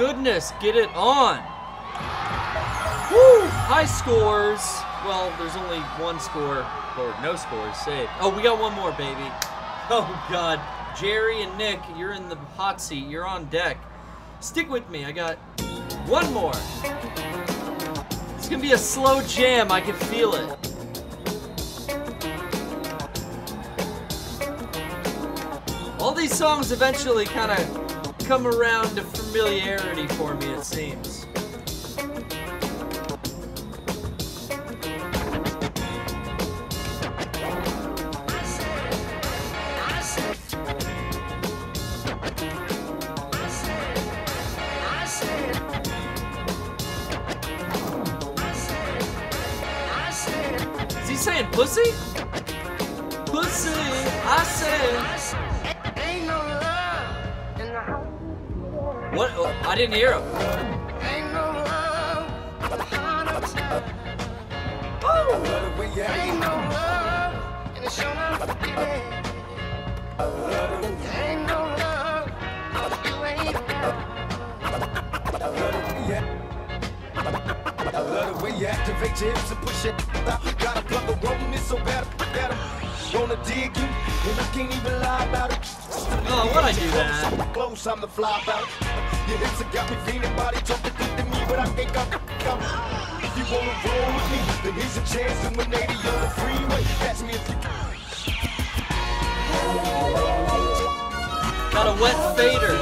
goodness, get it on. Woo! High scores. Well, there's only one score, or no scores saved. Oh, we got one more, baby. Oh, God. Jerry and Nick, you're in the hot seat. You're on deck. Stick with me. I got one more. It's going to be a slow jam. I can feel it. All these songs eventually kind of come around to familiarity for me, it seems. Is he saying pussy? Pussy, I said. What? Oh, I didn't hear him. Activate your hips and push it out. Gotta plug a rope, it's so bad. Wanna dig you, and I can't even lie about it. Oh, why'd I do that? Close, I'm the fly about it. Your hips have got me feeling, body talking good to me, but I think I'm coming. If you wanna roll with me, then here's a chance to win eighty on the freeway. Catch me if you got a wet fader.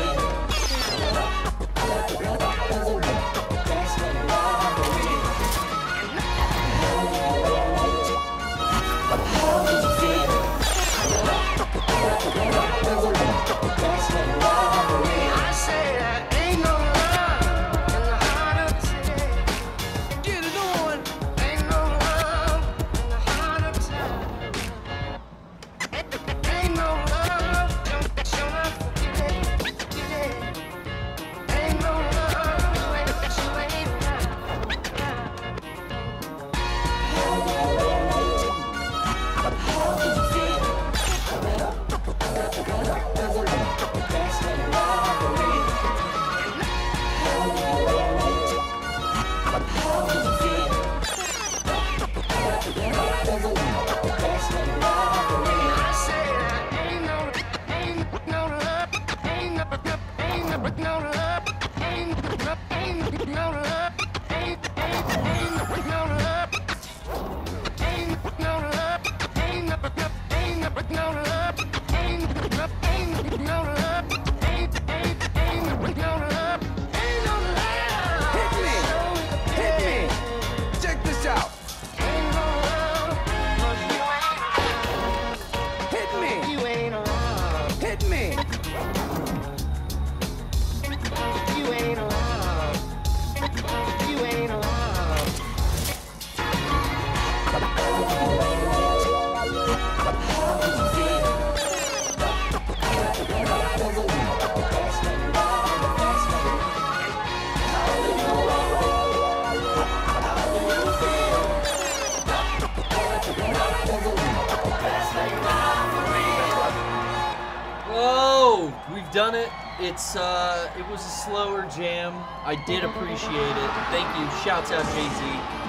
Done it. It's uh it was a slower jam. I did appreciate it. Thank you. Shouts out Jay-Z.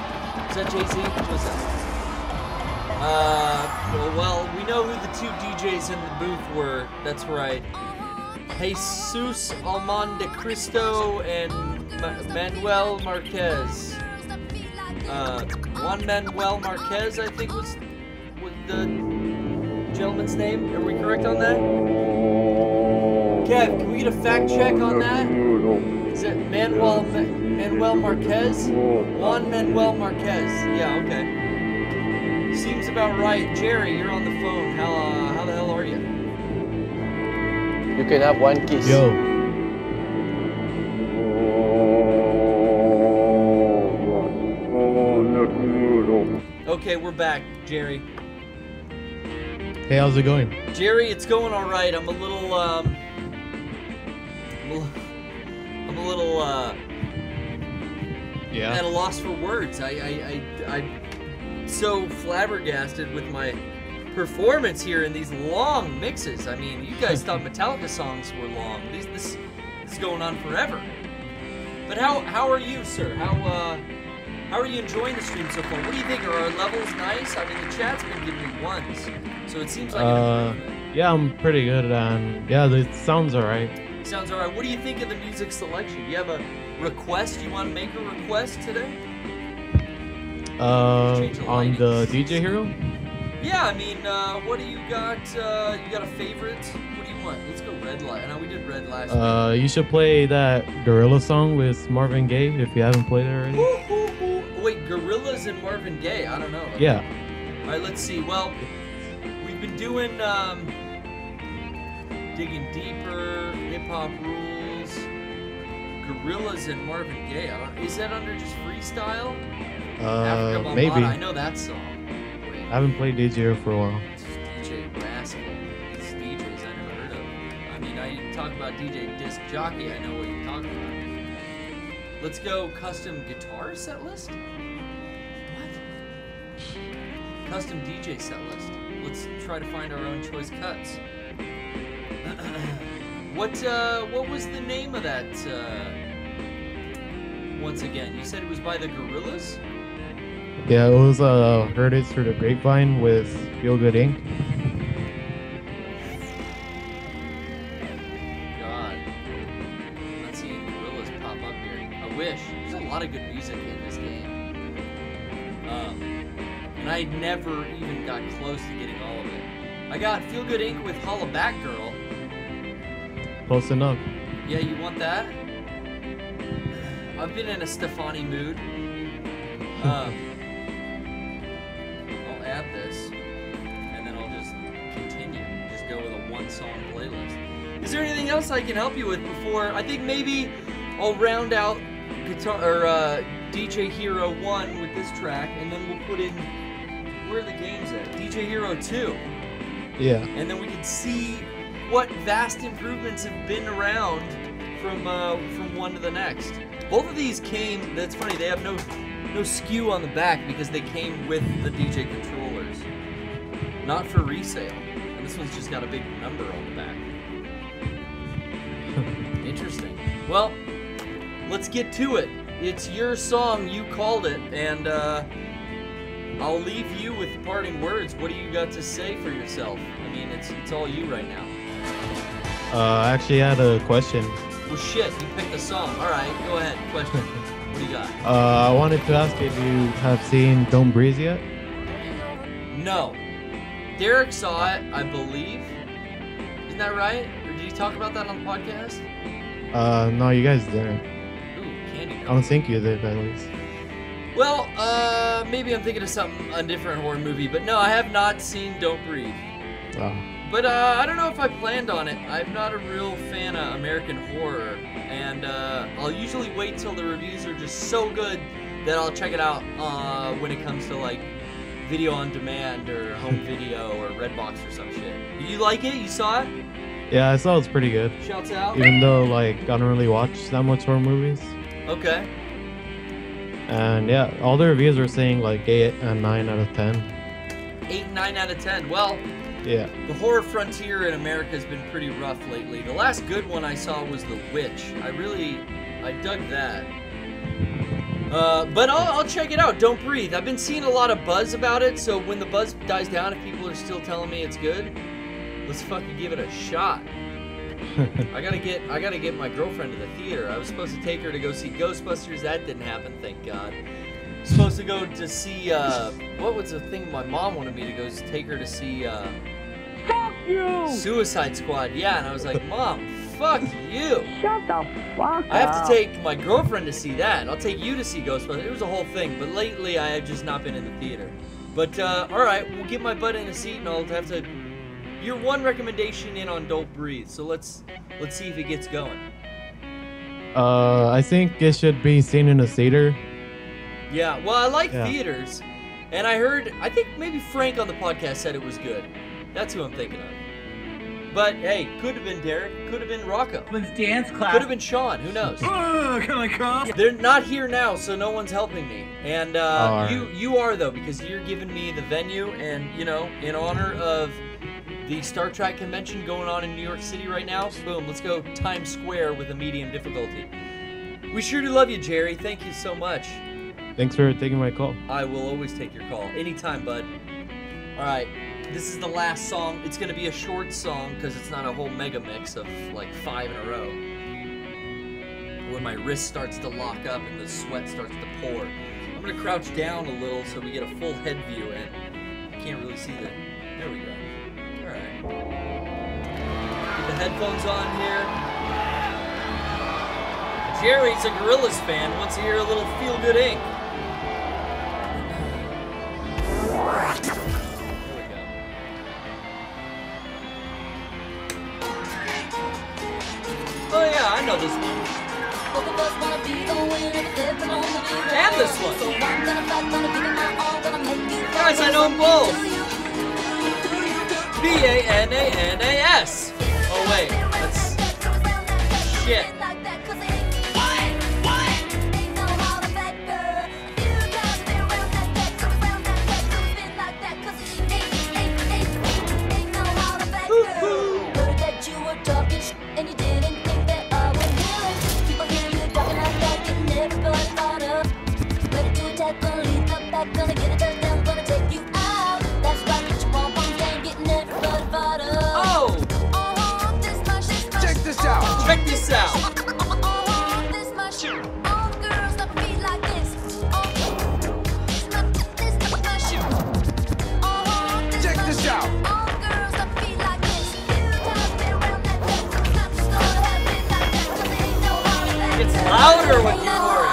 Is that Jay-Z? What's that? Uh well, we know who the two D Js in the booth were. That's right. Jesus Almonte Cristo and Ma Manuel Marquez. Uh Juan Manuel Marquez, I think was was the gentleman's name. Are we correct on that? Kev, can we get a fact check on that? Is it Manuel Manuel Marquez? Juan Manuel Marquez. Yeah, okay. Seems about right. Jerry, you're on the phone. How uh, how the hell are you? You can have one kiss. Yo. Okay, we're back, Jerry. Hey, how's it going? Jerry, it's going all right. I'm a little um. I'm a little, uh, yeah. at a loss for words. I, I, I, I'm so flabbergasted with my performance here in these long mixes. I mean, you guys thought Metallica songs were long. These, this, this is going on forever. But how how are you, sir? How uh how are you enjoying the stream so far? What do you think? Are our levels nice? I mean, the chat's been giving me ones, so it seems like an Uh, improvement. yeah, I'm pretty good, and yeah, it sounds alright. Sounds alright. What do you think of the music selection? Do you have a request? You want to make a request today? Uh, Change the on the D J Hero? Yeah, I mean, uh, what do you got? Uh, you got a favorite? What do you want? Let's go red light. I know we did red last week. Uh, you should play that Gorilla song with Marvin Gaye if you haven't played it already. Ooh, ooh, ooh. Wait, Gorillas and Marvin Gaye? I don't know. Yeah. All right, let's see. Well, we've been doing um, Digging Deeper, Hip Hop Rules, Gorillas and Marvin Gaye. I don't, is that under just freestyle? Africa Uh, Bambaataa, maybe. I know that song. Wait, I haven't played D J Hero for a while. D J Rascal. These D Js I never heard of. I mean, I talk about D J Disk Jockey. I know what you're talking about. Let's go custom guitar set list. What? Custom D J set list. Let's try to find our own choice cuts. What uh, what was the name of that? Uh, once again, you said it was by the Gorillas. Yeah, it was uh, Heard It Through the Grapevine with Feel Good Incorporated. God, I'm not seeing Gorillas pop up here. I wish. There's a lot of good music in this game. Um, and I never even got close to getting all of it. I got Feel Good Incorporated with Holla Back Girl. Close enough. Yeah, you want that? I've been in a Stefani mood. Um, I'll add this, and then I'll just continue. Just go with a one-song playlist. Is there anything else I can help you with before? I think maybe I'll round out guitar or uh, D J Hero one with this track, and then we'll put in where are the games at? D J Hero two. Yeah. And then we can see what vast improvements have been around from uh, from one to the next. Both of these came, that's funny, they have no no skew on the back because they came with the D J controllers. Not for resale. And this one's just got a big number on the back. Interesting. Well, let's get to it. It's your song, you called it, and uh, I'll leave you with parting words. What do you got to say for yourself? I mean, it's it's all you right now. Uh, I actually had a question. Well, shit, you picked the song. All right, go ahead. Question. What do you got? Uh, I wanted to ask if you have seen Don't Breathe yet? No. Derek saw it, I believe. Isn't that right? Or did you talk about that on the podcast? Uh, no, you guys didn't. Ooh, candy. I don't think you did, at least. Well, uh, maybe I'm thinking of something, a different horror movie, but no, I have not seen Don't Breathe. Oh. But uh, I don't know if I planned on it. I'm not a real fan of American horror, and uh, I'll usually wait till the reviews are just so good that I'll check it out uh, when it comes to like video on demand or home video or Redbox or some shit. You like it? You saw it? Yeah, I saw it's pretty good. Shouts out. Even though, like, I don't really watch that much horror movies. Okay. And yeah, all the reviews are saying like eight and nine out of ten. Eight and nine out of ten. Well, Yeah. the horror frontier in America has been pretty rough lately. The last good one I saw was The Witch. I really, I dug that. Uh, but I'll, I'll check it out. Don't Breathe. I've been seeing a lot of buzz about it, so when the buzz dies down, if people are still telling me it's good, let's fucking give it a shot. I gotta get, I gotta get my girlfriend to the theater. I was supposed to take her to go see Ghostbusters. That didn't happen, thank God. Supposed to go to see, uh, what was the thing my mom wanted me to go take her to see, uh, Fuck you! Suicide Squad. Yeah, and I was like, Mom, fuck you. Shut the fuck I have up. to take my girlfriend to see that. I'll take you to see Ghostbusters. It was a whole thing, but lately I have just not been in the theater. But, uh, alright, we'll get my butt in a seat and I'll have to... You're one recommendation in on Don't Breathe, so let's let's see if it gets going. Uh, I think it should be seen in a theater. Yeah, well, I like Yeah. theaters, and I heard, I think maybe Frank on the podcast said it was good. That's who I'm thinking of. But, hey, could have been Derek, could have been Rocco. It was dance class. Could have been Sean, who knows? Oh, can I come? They're not here now, so no one's helping me. And uh, All right. you you are, though, because you're giving me the venue, and, you know, in honor of the Star Trek convention going on in New York City right now, boom, let's go Times Square with a medium difficulty. We sure do love you, Jerry. Thank you so much. Thanks for taking my call. I will always take your call. Anytime, bud. All right. This is the last song. It's going to be a short song because it's not a whole mega mix of like five in a row. When my wrist starts to lock up and the sweat starts to pour. I'm going to crouch down a little so we get a full head view and I can't really see the... There we go. All right. Get the headphones on here. Jerry's a Gorillaz fan, wants to hear a little Feel Good Incorporated. There we go. Oh yeah, I know this one. And this one. Guys, I know them both. B A N A N A S. Oh wait, that's... Shit. Check this out. Check this out. It's louder when you pour it.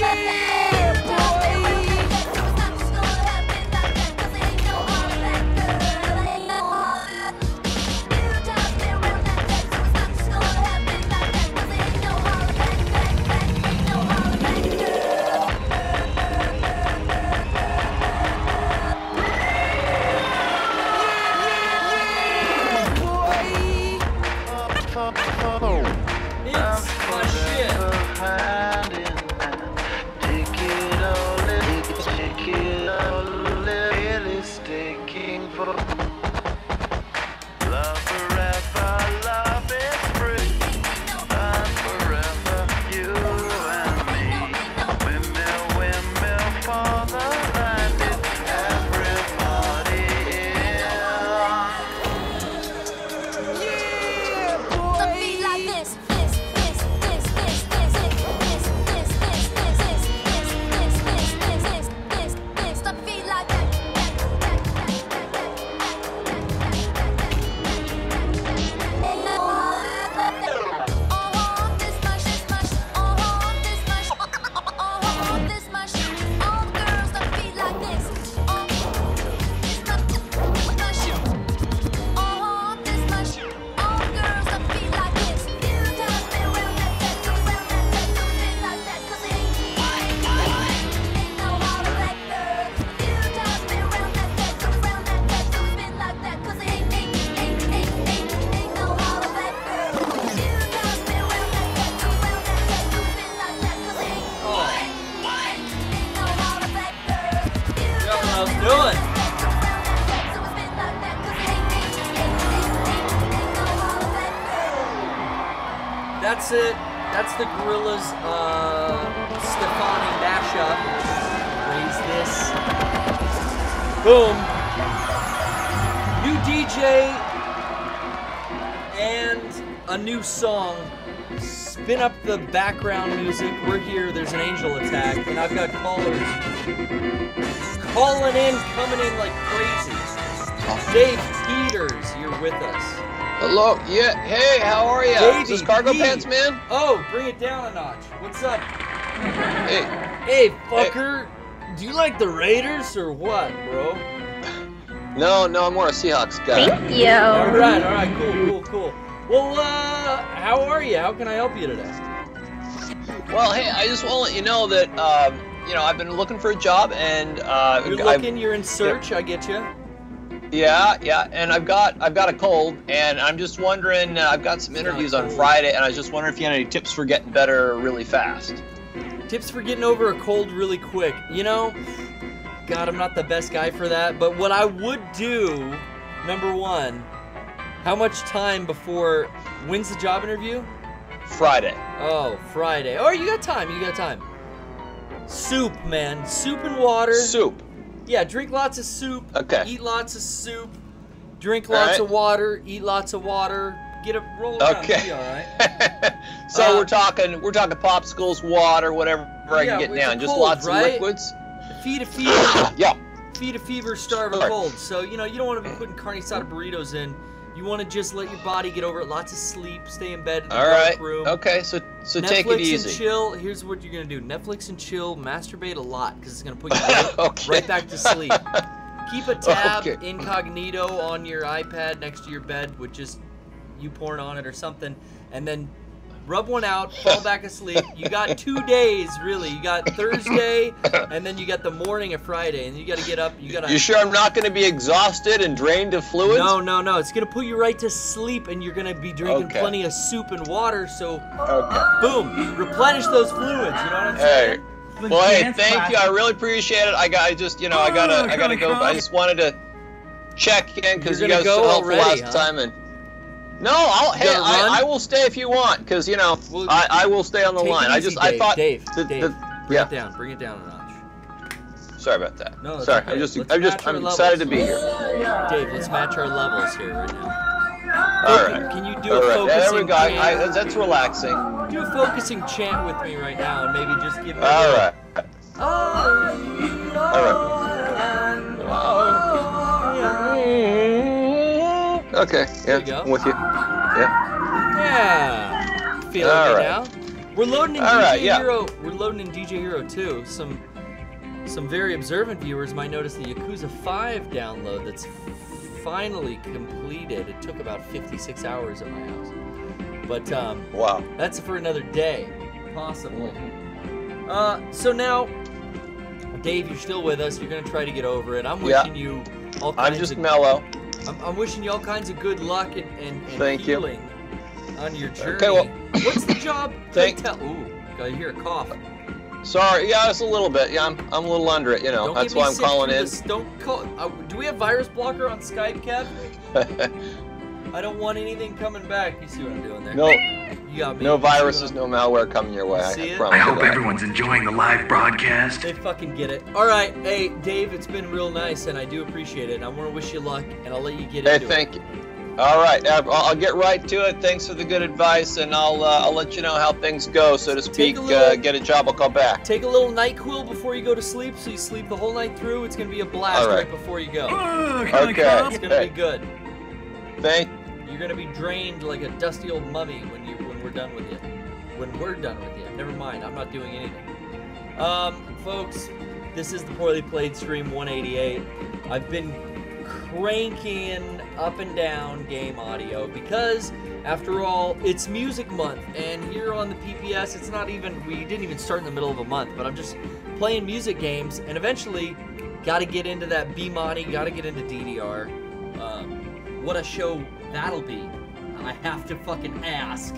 That's it. That's the Gorillaz uh, Stefani mashup. Raise this. Boom. New D J and a new song. Spin up the background music. We're here. There's an angel attack, and I've got callers calling in, coming in like crazy. Dave Peters, you're with us. Hello, yeah, hey, how are you? Davey Is this Cargo P. Pants Man? Oh, bring it down a notch. What's up? Hey. Hey, fucker. Hey. Do you like the Raiders or what, bro? No, no, I'm more a Seahawks guy. Thank you. All right, all right, cool, cool, cool. Well, uh, how are you? How can I help you today? Well, hey, I just want to let you know that, um, you know, I've been looking for a job and, uh... You're looking, I've, you're in search, yeah. I get you. Yeah, yeah, and I've got I've got a cold, and I'm just wondering. Uh, I've got some interviews on Friday, and I was just wondering if you had any tips for getting better really fast. Tips for getting over a cold really quick. You know, God, I'm not the best guy for that. But what I would do, number one, how much time before? When's the job interview? Friday. Oh, Friday. Oh, you got time. You got time. Soup, man. Soup and water. Soup. Yeah, drink lots of soup. Okay. Eat lots of soup. Drink lots right. of water. Eat lots of water. Get a roll around. Okay. Be all right. So Uh, we're talking, we're talking popsicles, water, whatever I yeah, can get it's down. a Just cold, lots right? of liquids. Feed a fever. Yeah. Feed a fever, starve a Sure. cold. So, you know, you don't want to be putting carne asada burritos in. You want to just let your body get over it. Lots of sleep. Stay in bed in the All dark right. room. Okay. So so Netflix take it easy. and chill. Here's what you're going to do. Netflix and chill. Masturbate a lot because it's going to put you right, Okay. right back to sleep. Keep a tab Okay. incognito on your iPad next to your bed with just you porn on it or something. And then rub one out, fall back asleep. You got two days, really. You got Thursday, and then you got the morning of Friday, and you got to get up. You got to. You sure I'm not going to be exhausted and drained of fluids? No, no, no. It's gonna put you right to sleep, and you're gonna be drinking Okay. plenty of soup and water. So, Okay. boom, replenish those fluids. You know what I'm Hey. saying? Well, hey, thank you. I really appreciate it. I got, I just, you know, I gotta, I gotta go. I just wanted to check in because You're you gonna guys go were helpful already, last huh? time. And no, I'll, You hey, gonna run? I, I will stay if you want because you know, Well, I, I will stay on the Take line. it I easy, just, I Dave, thought, Dave, the, Dave, the, bring yeah. it down, bring it down a notch. Sorry about that. No, it's Sorry, okay. I'm just, Let's I'm just, match our I'm levels. excited to be here. Dave, let's match our levels here right now. All Focus- right. Can you do All a right. focusing Yeah, there we go. I, chant? I, that's- that's relaxing. Do a focusing chant with me right now, and maybe just give me. All a right. All right. Okay. Yeah. you go. I'm with you. Yeah. Yeah. Feeling All good right. now? We're loading in All D J right, yeah. Hero. We're loading in D J Hero two. Some some very observant viewers might notice the Yakuza five download that's finally completed. It took about fifty-six hours at my house. But um Wow. that's for another day, possibly. Uh so now Dave, you're still with us. You're going to try to get over it. I'm Yeah. wishing you all kinds I'm just of mellow. I'm, I'm wishing you all kinds of good luck and, and, and Thank you. healing on your journey. Okay, well- What's the job? Thank- Tell. Ooh, I hear a cough. Sorry. Yeah, it's a little bit. Yeah, I'm, I'm a little under it. You know, Don't that's get me why I'm sick calling through in. this- Don't call. Uh, do we have virus blocker on Skype, Kev? I don't want anything coming back. You see what I'm doing there? No. You got me. No You see what viruses, I'm- no malware coming your way. I, See I it? promise I hope you that. everyone's enjoying the live broadcast. They fucking get it. All right, hey Dave, it's been real nice, and I do appreciate it. And I want to wish you luck, and I'll let you get Hey, into thank it. you. All right, I'll, I'll get right to it. Thanks for the good advice, and I'll uh, I'll let you know how things go, so to speak. a little- uh, get a job, I'll come back. Take a little NyQuil before you go to sleep, so you sleep the whole night through. It's gonna be a blast All right. right before you go. Okay. It's gonna Hey. be good. Thank. You're gonna be drained like a dusty old mummy when you when we're done with you. When we're done with you. Never mind, I'm not doing anything. Um, folks, this is the Poorly Played Stream one eighty-eight. I've been cranking up and down game audio because, after all, it's music month, and here on the P P S, it's not even, we didn't even start in the middle of a month, but I'm just playing music games, and eventually, gotta get into that B-Money, gotta get into D D R. Um, what a show that'll be. I have to fucking ask.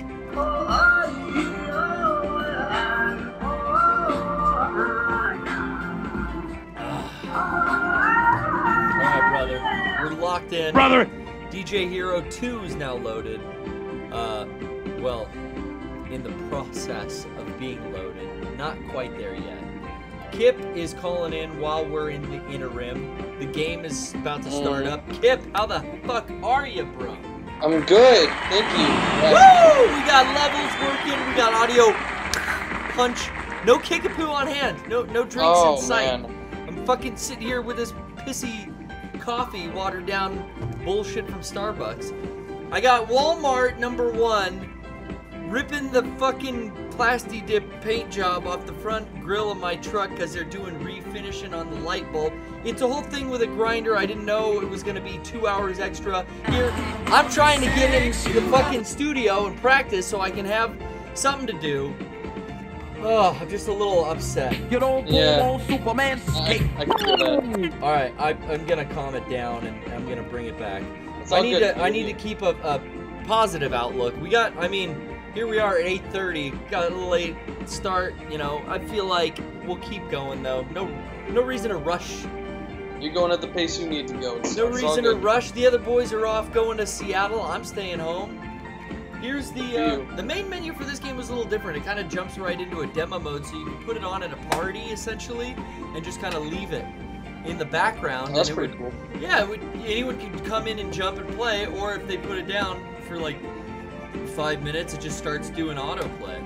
Alright, brother. We're locked in. Brother! D J Hero two is now loaded. Uh, well, in the process of being loaded. Not quite there yet. Kip is calling in while we're in the interim. The game is about to start up. Kip, how the fuck are you, bro? I'm good, thank you. Woo! We got levels working. We got audio punch. No kickapoo on hand. No no drinks Oh, in sight. man. I'm fucking sitting here with this pissy coffee, watered down bullshit from Starbucks. I got Walmart number one ripping the fucking plasti dip paint job off the front grill of my truck because they're doing refinishing on the light bulb. It's a whole thing with a grinder. I didn't know it was going to be two hours extra. Here, I'm trying to get into the fucking studio and practice so I can have something to do. Oh, I'm just a little upset. You don't Yeah. pull on Superman skate. I can feel that. All right, I, I'm gonna calm it down and I'm gonna bring it back. It's I all need good, to I need baby. to keep a, a positive outlook. We got, I mean, here we are at eight thirty. Got a little late start, you know. I feel like we'll keep going though. No, no reason to rush. You're going at the pace you need to go. It's, No it's all reason to good. rush. The other boys are off going to Seattle. I'm staying home. Here's the uh, the main menu for this game was a little different. It kind of jumps right into a demo mode, so you can put it on at a party essentially, and just kind of leave it in the background. Oh, that's and it pretty would, cool. Yeah, it would, anyone could come in and jump and play, or if they put it down for like five minutes, it just starts doing autoplay.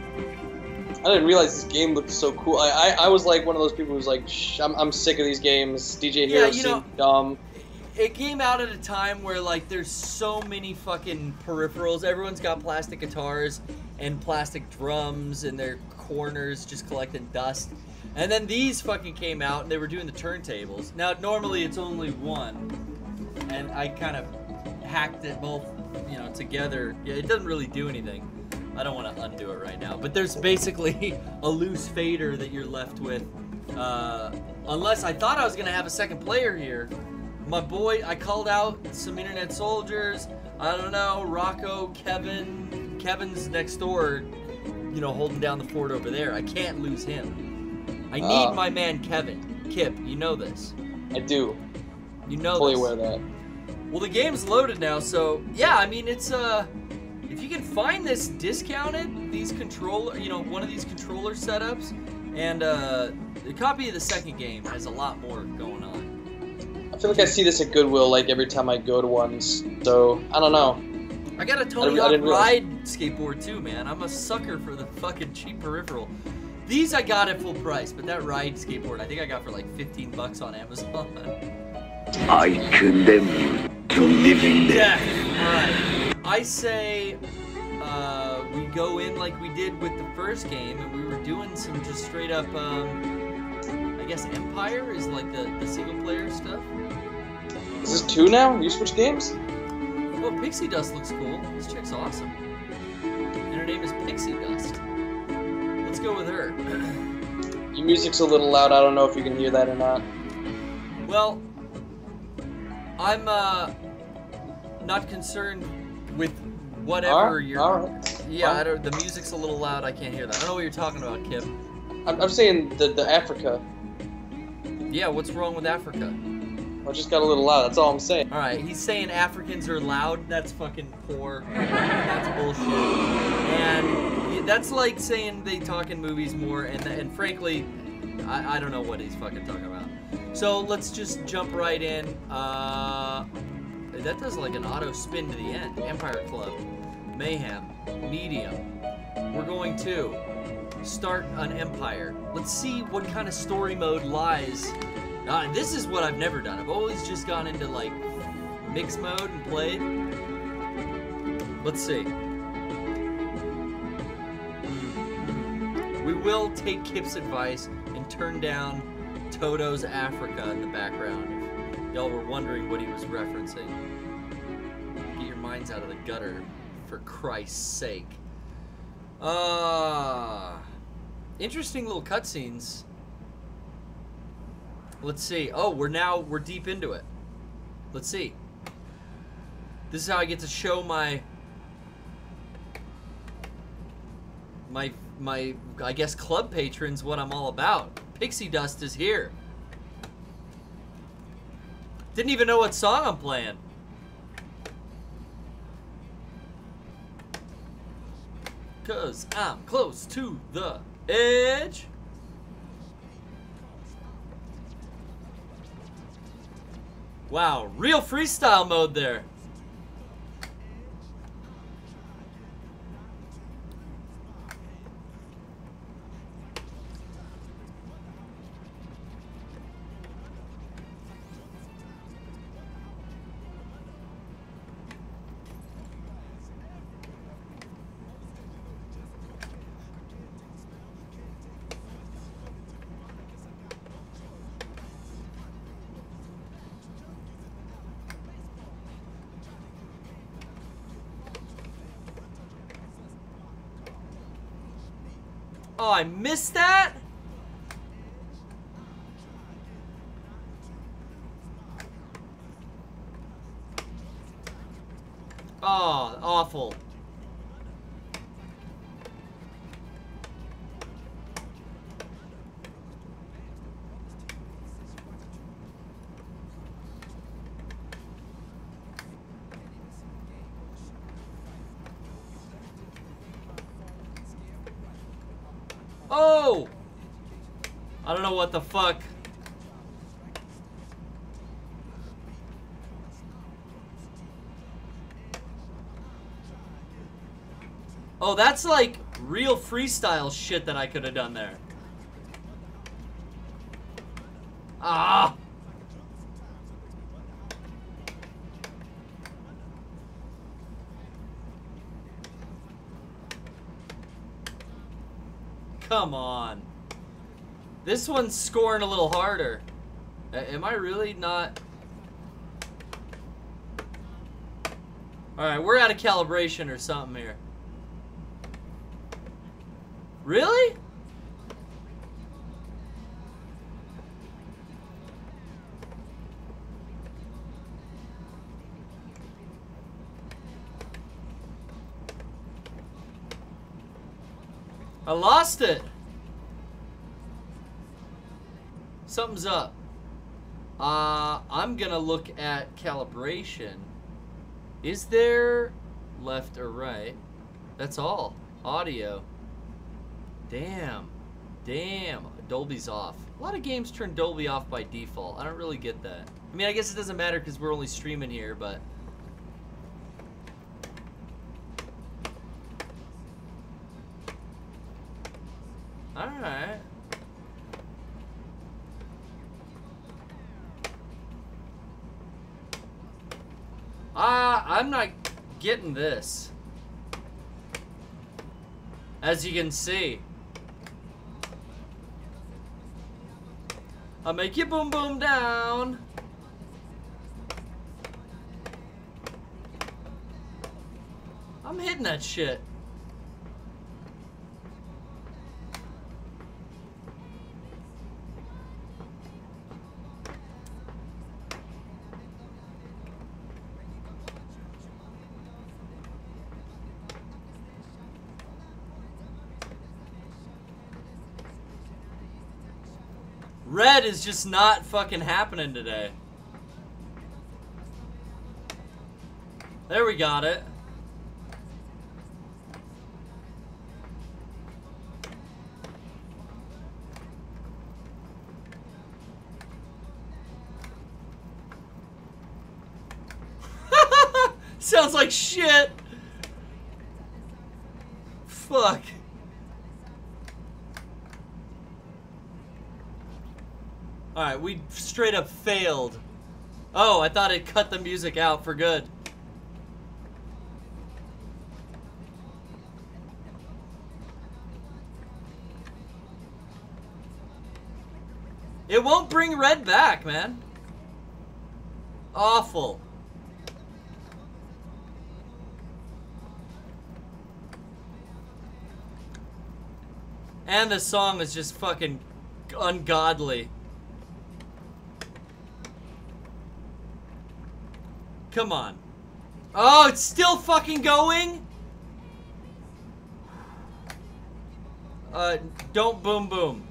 I didn't realize this game looked so cool. I I, I was like one of those people who's like, Shh, I'm I'm sick of these games. D J Yeah, Hero you seemed know- dumb. It came out at a time where like there's so many fucking peripherals. Everyone's got plastic guitars and plastic drums in their corners just collecting dust. And then these fucking came out and they were doing the turntables. Now normally it's only one, and I kind of hacked it both, you know, together. Yeah, it doesn't really do anything. I don't want to undo it right now, but there's basically a loose fader that you're left with. Uh, unless I thought I was gonna have a second player here. My boy, I called out some internet soldiers. I don't know, Rocco, Kevin. Kevin's next door, you know, holding down the fort over there. I can't lose him. I need Uh. my man Kevin. Kip, you know this. I do. You know Fully this. aware of that. Well, the game's loaded now, so yeah, I mean, it's uh, if you can find this discounted, these controller, you know, one of these controller setups, and uh, the copy of the second game has a lot more going on. I feel like I see this at Goodwill like every time I go to one, so I don't know. I got a I Tony didn't- I Hawk didn't realize- Ride skateboard too, man. I'm a sucker for the fucking cheap peripheral. These I got at full price, but that Ride skateboard I think I got for like fifteen bucks on Amazon. I condemn you to living Yeah. death. All right. I say uh, we go in like we did with the first game, and we were doing some just straight up. Um, I guess Empire is like the the single player stuff. Is this two now? You switch games? Well, Pixie Dust looks cool. This chick's awesome. And her name is Pixie Dust. Let's go with her. Your music's a little loud. I don't know if you can hear that or not. Well, I'm uh, not concerned with whatever Alright, you're. alright. Yeah, I don't, the music's a little loud. I can't hear that. I don't know what you're talking about, Kip. I'm, I'm saying the, the Africa. Yeah, what's wrong with Africa? I just got a little loud. That's all I'm saying. All right, he's saying Africans are loud. That's fucking poor. That's bullshit. And that's like saying they talk in movies more. And and frankly, I, I don't know what he's fucking talking about. So let's just jump right in. Uh, that does like an auto spin to the end. Empire Club, Mayhem, Medium. We're going to start an Empire. Let's see what kind of story mode lies. Uh, this is what I've never done. I've always just gone into like mix mode and played. Let's see. We will take Kip's advice and turn down Toto's Africa in the background. If y'all were wondering what he was referencing. Get your minds out of the gutter, for Christ's sake. Uh, interesting little cutscenes. Let's see. Oh, we're now, we're deep into it. Let's see. This is how I get to show my, my, my, I guess, club patrons what I'm all about. Pixie Dust is here. Didn't even know what song I'm playing. Cause I'm close to the edge. Wow, real freestyle mode there. Oh, I missed that? Oh, awful. Oh! I don't know what the fuck. Oh, that's like real freestyle shit that I could have done there. Ah! Come on. This one's scoring a little harder. A- am I really not? Alright, we're out of calibration or something here. Really? I lost it. Something's up. Uh, I'm gonna look at calibration. Is there left or right? That's all. Audio. Damn. Damn. Dolby's off. A lot of games turn Dolby off by default. I don't really get that. I mean, I guess it doesn't matter because we're only streaming here, but... Alright. Ah, uh, I'm not getting this. As you can see. I'll make you boom boom down. I'm hitting that shit. Red is just not fucking happening today. There we got it. Sounds like shit. Fuck. Alright, we straight up failed. Oh, I thought it cut the music out for good. It won't bring red back, man. Awful. And the song is just fucking ungodly. Come on. Oh, it's still fucking going? Uh, don't boom boom.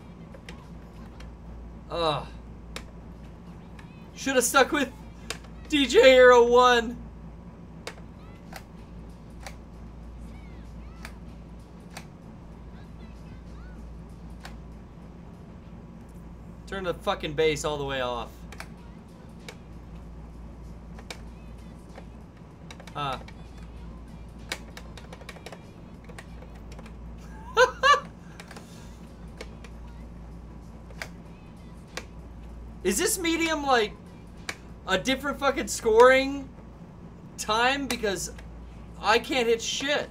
Ugh. Should have stuck with D J Hero one. Turn the fucking bass all the way off. Uh. Is this medium like a different fucking scoring time? Because I can't hit shit.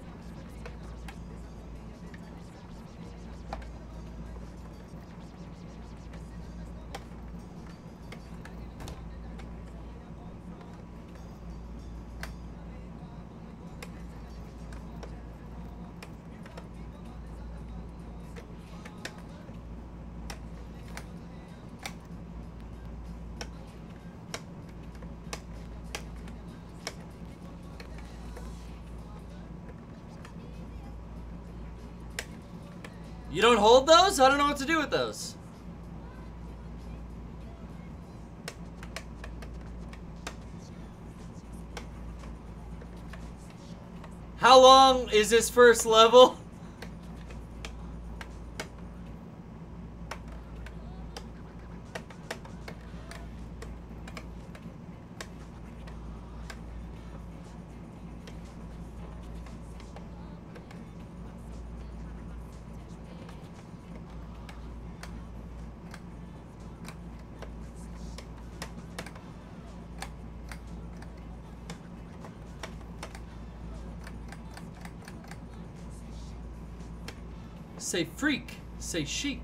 You don't hold those? I don't know what to do with those. How long is this first level? Say freak. Say chic.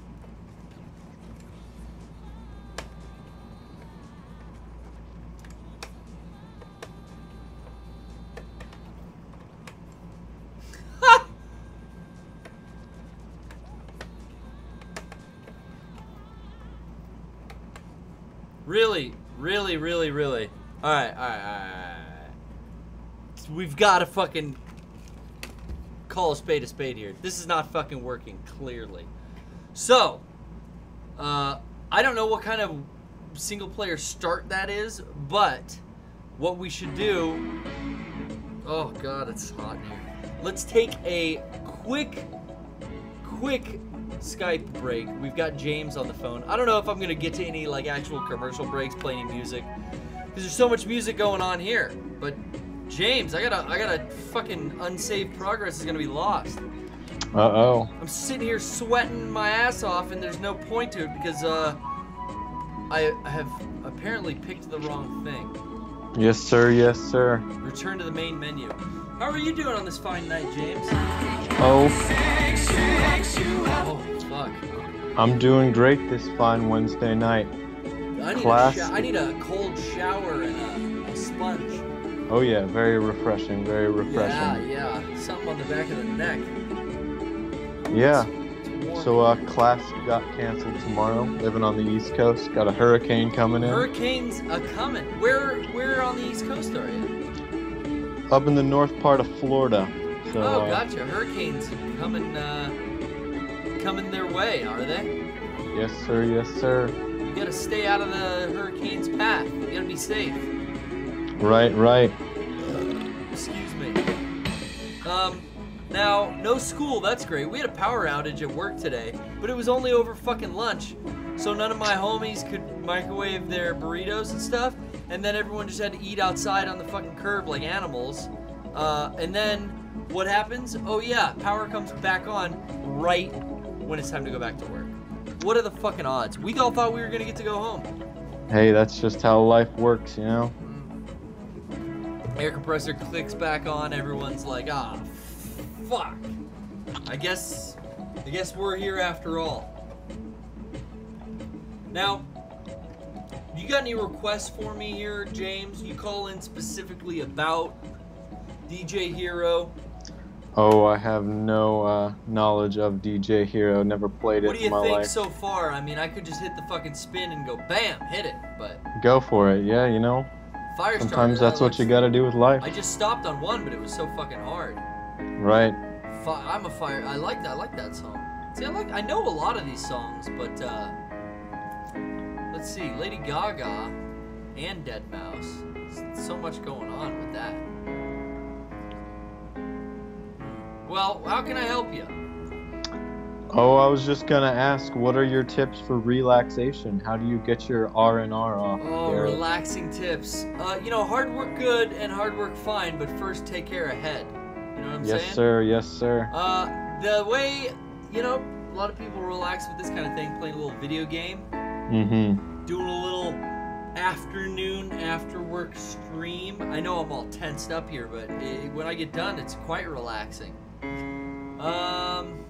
Really, really, really, really. Alright, alright, alright. We've got to fucking call a spade a spade here. This is not fucking working, clearly. So, uh, I don't know what kind of single player start that is, but what we should do... Oh god, it's hot in here. Let's take a quick, quick Skype break. We've got James on the phone. I don't know if I'm gonna get to any like actual commercial breaks, playing music, because there's so much music going on here. But James, I gotta, I gotta fucking unsaved progress is gonna be lost. Uh oh. I'm sitting here sweating my ass off, and there's no point to it because uh, I have apparently picked the wrong thing. Yes, sir. Yes, sir. Return to the main menu. How are you doing on this fine night, James? Oh. Oh, fuck. I'm doing great this fine Wednesday night. I need, Class. a, I need a cold shower and a, a sponge. Oh yeah, very refreshing. Very refreshing. Yeah, yeah. Something on the back of the neck. Yeah. So uh, class got canceled tomorrow. Living on the East Coast, got a hurricane coming in. Hurricanes a coming. Where, where on the East Coast are you? Up in the north part of Florida. So, oh, uh, gotcha. Hurricanes coming, uh, coming their way, are they? Yes, sir. Yes, sir. You gotta stay out of the hurricane's path. You gotta be safe. Right, right. Excuse me. Um, now, no school, that's great. We had a power outage at work today, but it was only over fucking lunch. So none of my homies could microwave their burritos and stuff, and then everyone just had to eat outside on the fucking curb like animals. Uh, and then what happens? Oh yeah, power comes back on right when it's time to go back to work. What are the fucking odds? We all thought we were gonna get to go home. Hey, that's just how life works, you know? Air compressor clicks back on, everyone's like, ah, fuck. I guess, I guess we're here after all. Now, you got any requests for me here, James? You call in specifically about D J Hero? Oh, I have no uh, knowledge of D J Hero. Never played What it do in you my think life. so far? I mean, I could just hit the fucking spin and go bam, hit it, but Go for it. Yeah, you know. Fire Sometimes starter, that's that what you gotta do with life. I just stopped on one, but it was so fucking hard. Right. Fi I'm a fire. I like that. I like that song. See, I like. I know a lot of these songs, but uh, let's see. Lady Gaga and dead mouse. So much going on with that. Well, how can I help you? Oh, I was just gonna ask, what are your tips for relaxation? How do you get your R and R off? Oh, Garrett? relaxing tips. Uh, you know, hard work good and hard work fine, but first take care of head. You know what I'm Yes, saying? sir. Yes, sir. Uh, the way, you know, a lot of people relax with this kind of thing, playing a little video game, Mm-hmm. doing a little afternoon after work stream. I know I'm all tensed up here, but it, when I get done, it's quite relaxing. Um,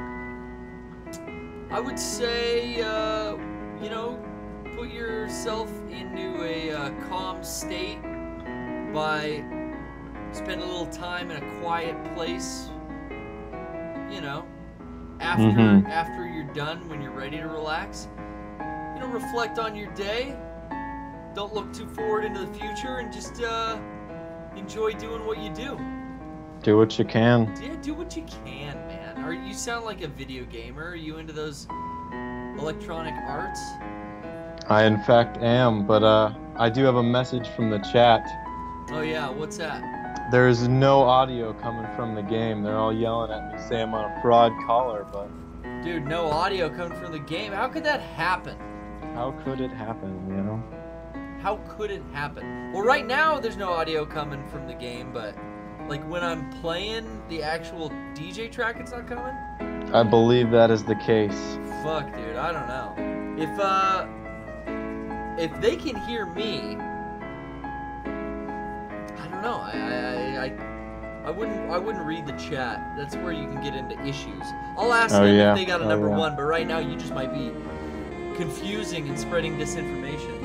I would say, uh, you know, put yourself into a uh, calm state by spending a little time in a quiet place, you know, after, Mhm. after you're done, when you're ready to relax. You know, reflect on your day. Don't look too forward into the future, and just uh, enjoy doing what you do. Do what you can. Yeah, do what you can, man. Are you sound like a video gamer? Are you into those electronic arts? I, in fact, am, but uh, I do have a message from the chat. Oh yeah, what's that? There is no audio coming from the game. They're all yelling at me, saying I'm on a fraud caller, but Dude, no audio coming from the game. How could that happen? how could it happen, you know? How could it happen? Well, right now there's no audio coming from the game, but like when I'm playing the actual D J track, it's not coming? I believe that is the case. Fuck, dude, I don't know. If, uh, if they can hear me, I don't know. I, I, I, I wouldn't. I wouldn't read the chat. That's where you can get into issues. I'll ask Oh, them yeah. if they got a Oh, number yeah. one, but right now you just might be confusing and spreading disinformation.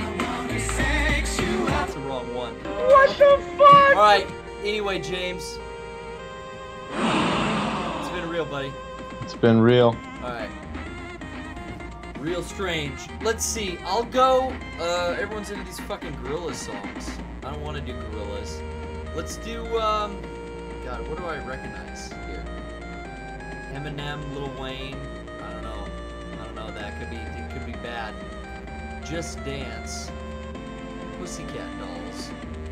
That's the wrong one. What the fuck? All right. Anyway, James, it's been real, buddy. It's been real. All right. Real strange. Let's see. I'll go. Uh, everyone's into these fucking Gorillaz songs. I don't want to do Gorillaz. Let's do. Um, God, what do I recognize here? Eminem, Lil Wayne. I don't know. I don't know. That could be. It could be bad. Just Dance. Pussycat Dolls.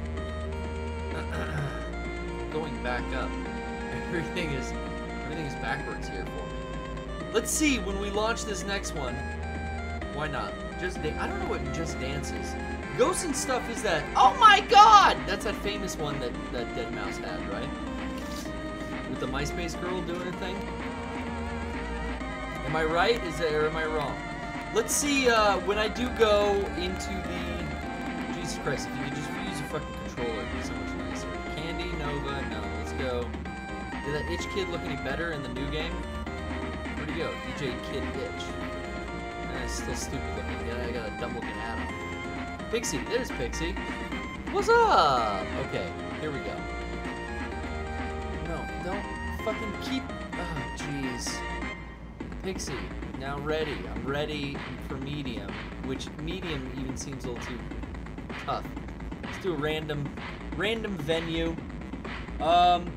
Going back up. Everything is. Everything is backwards here for me. Let's see when we launch this next one. Why not? Just da- I don't know what Just Dance is. Ghosts and Stuff is that. Oh my God! That's that famous one that that dead mouse had, right? With the MySpace girl doing her thing. Am I right? Is that, or am I wrong? Let's see uh, when I do go into the. Jesus Christ! If you could just use a fucking controller, it'd be so much nicer. Candy, Nova, no. Let's go. Did that Itch Kid look any better in the new game? Where'd he go? D J Kid Itch. Nah, still stupid looking. Yeah, I got a dumb looking hat on. Pixie, there's Pixie. What's up? Okay, here we go. No, don't fucking keep. Oh, jeez. Pixie, now ready. I'm ready for medium, which medium even seems a little too tough. Let's do a random, random venue. Um.